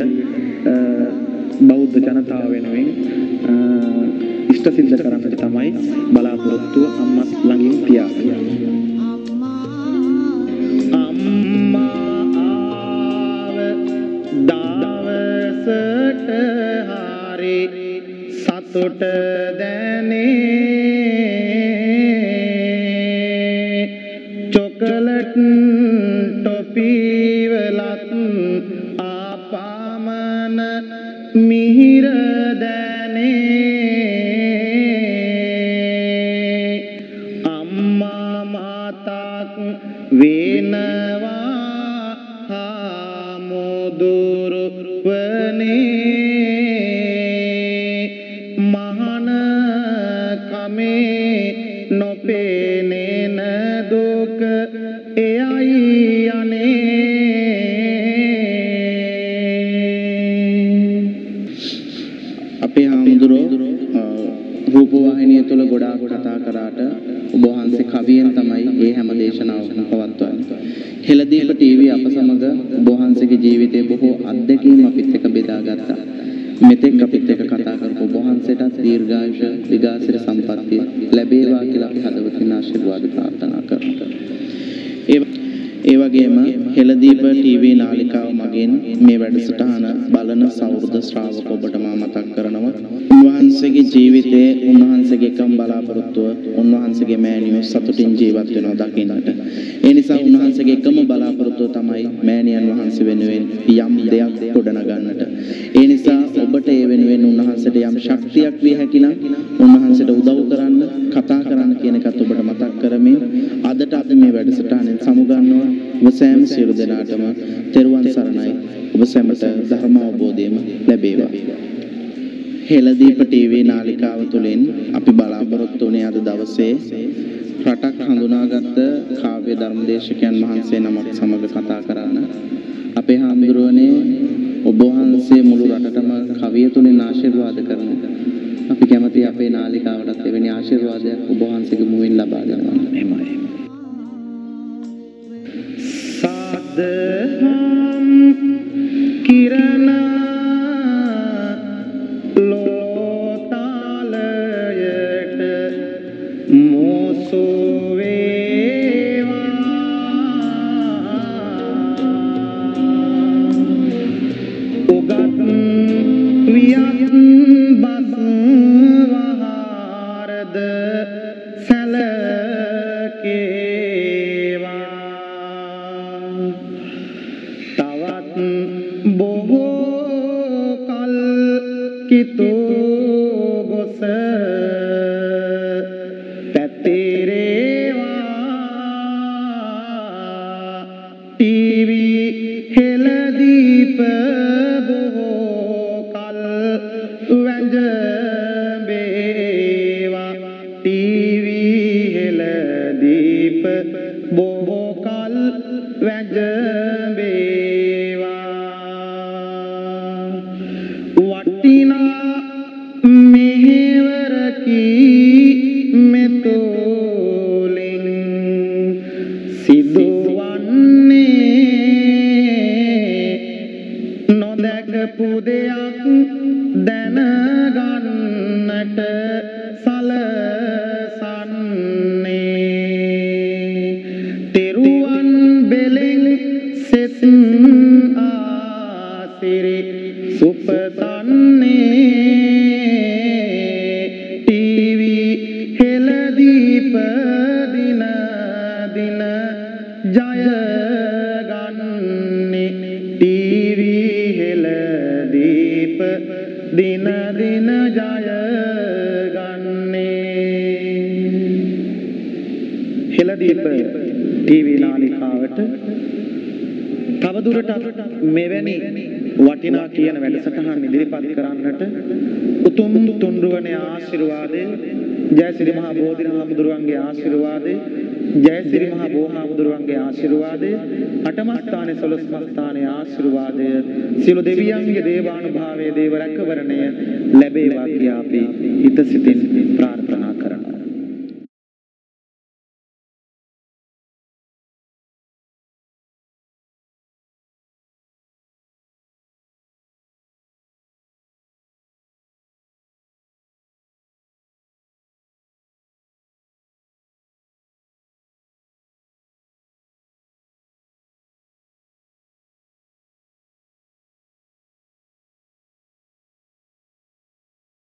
බෞද්ධ ජනතාව වෙනුවෙන් ඉෂ්ට සිද්ධ කරන්නට තමයි බලාපොරොත්තුව අම්මා ළඟින් තියාගන්න. අම්මා ආව දවසට හරි සතුට දැනේ චොකලට් ටොපි වලත් ආපමන මිහිර දැනේ අම්මා මාතක් වෙනවා හාමුදුරු වනේ මහාන කමේ නොපෙනෙන දුක එයයි අනේ අපේ හාමුදුරුවෝ රූපවාහිනිය තුල ගොඩාක් කතා කරාට ඔබ වහන්සේ කවියෙන් තමයි මේ හැම දේශනාවකම පවත්වන්නේ. හෙළදීප ටීවී අප සමග ඔබ වහන්සේගේ ජීවිතයේ බොහෝ අත්දැකීම් අපිත් එක්ක බෙදාගත්තා. මෙතෙක් අපිත් එක්ක කතා කරපු ඔබ වහන්සේටත් දීර්ඝායුෂ විගාසිර සම්පන්නිය ලැබේවා කියලා අපි හදවතින් ආශිර්වාද ප්‍රාර්ථනා කරනවා. ඒ වගේම හෙළදීප ටීවී නාලිකාව මගින් මේ වැඩසටහන බලන සෞහෘද ශ්‍රාවක ඔබට මා මතක් කරනවා. උන්වහන්සේගේ ජීවිතයේ උන්වහන්සේගේ එකම බලාපොරොත්තුව උන්වහන්සේගේ මෑණියෝ සතුටින් ජීවත් වෙනවා දකින්නට. ඒ නිසා උන්වහන්සේගේ එකම බලාපොරොත්තුව තමයි මෑණියන් වහන්සේ වෙනුවෙන් යම් දෙයක් ගොඩනගන්නට. ඒ නිසා ඔබට ඒ වෙනුවෙන් උන්වහන්සේට යම් ශක්තියක් විය හැකි නම් උන්වහන්සේට උදව් කරන්න, කතා කරන්න කියන එකත් ඔබට මතක් කරමින් අදට අපි මේ වැඩසටහනෙන් සමුගන්නවා. ඔබ සෑම සියලු දෙනාටම තෙරුවන් සරණයි. ඔබ සැමට ධර්ම අවබෝධයම ලැබේවා. හෙළදීප ටීවී නාලිකාව තුළින් අපි බලාපොරොත්තු වුණේ අද දවසේ රටක් හඳුනාගත්ත කාව්‍ය ධර්මදේශකයන් වහන්සේ නමක් සමග කතා කරන්න. අපේ හාමුදුරුවනේ ඔබ වහන්සේ මුළු රටටම කවිය තුළින් ආශිර්වාද කරනවා. අපි කැමති අපේ නාලිකාවටත් එවැනි ආශිර්වාදයක් ඔබ වහන්සේගේ මුවින් ලබා දෙනවා. එහෙමයි. සාදහම් කිරණ ලෝතාලයට මොසු වේවා උගත් වියත් බස් වහාරද සැලකේවා තවත් බොහෝ කිතෝ ගොස පැතිරේවා ටීවී හෙළදීප බොහෝ කල් වැජඹේවා ටීවී හෙළදීප බොහෝ කල් වැජඹේවා වටිනා මෙහෙවරකි මෙතෝලින් සිදුවන්නේ නොදැකපු දෙයක් දැනගන්නට සලසන්නේ තෙරුවන් බෙලෙන් සෙත් ආසිරි සුපතන්නේ ටීවී හෙළදීප දින දින ජය ගන්නේ ටීවී හෙළදීප දින දින ජය ගන්නේ හෙළදීප ටීවී නාලිකාවට තවදුරටත් මෙවැනි වටිනා කියන වැඩසටහන් ඉදිරිපත් කරන්නට උතුම් තුන්රුවනේ ආශිර්වාදය ජයසිරි මහ බෝධිරාමුදුරුවන්ගේ ආශිර්වාදය ජයසිරි මහ බෝධිරාමුදුරුවන්ගේ ආශිර්වාදය අටම ස්ථානයේ 12ම ස්ථානයේ ආශිර්වාදය සියලු දෙවියන්ගේ දේවානුභාවයේ දේව රැකවරණය ලැබේවා කියා අපි හිත සිතින්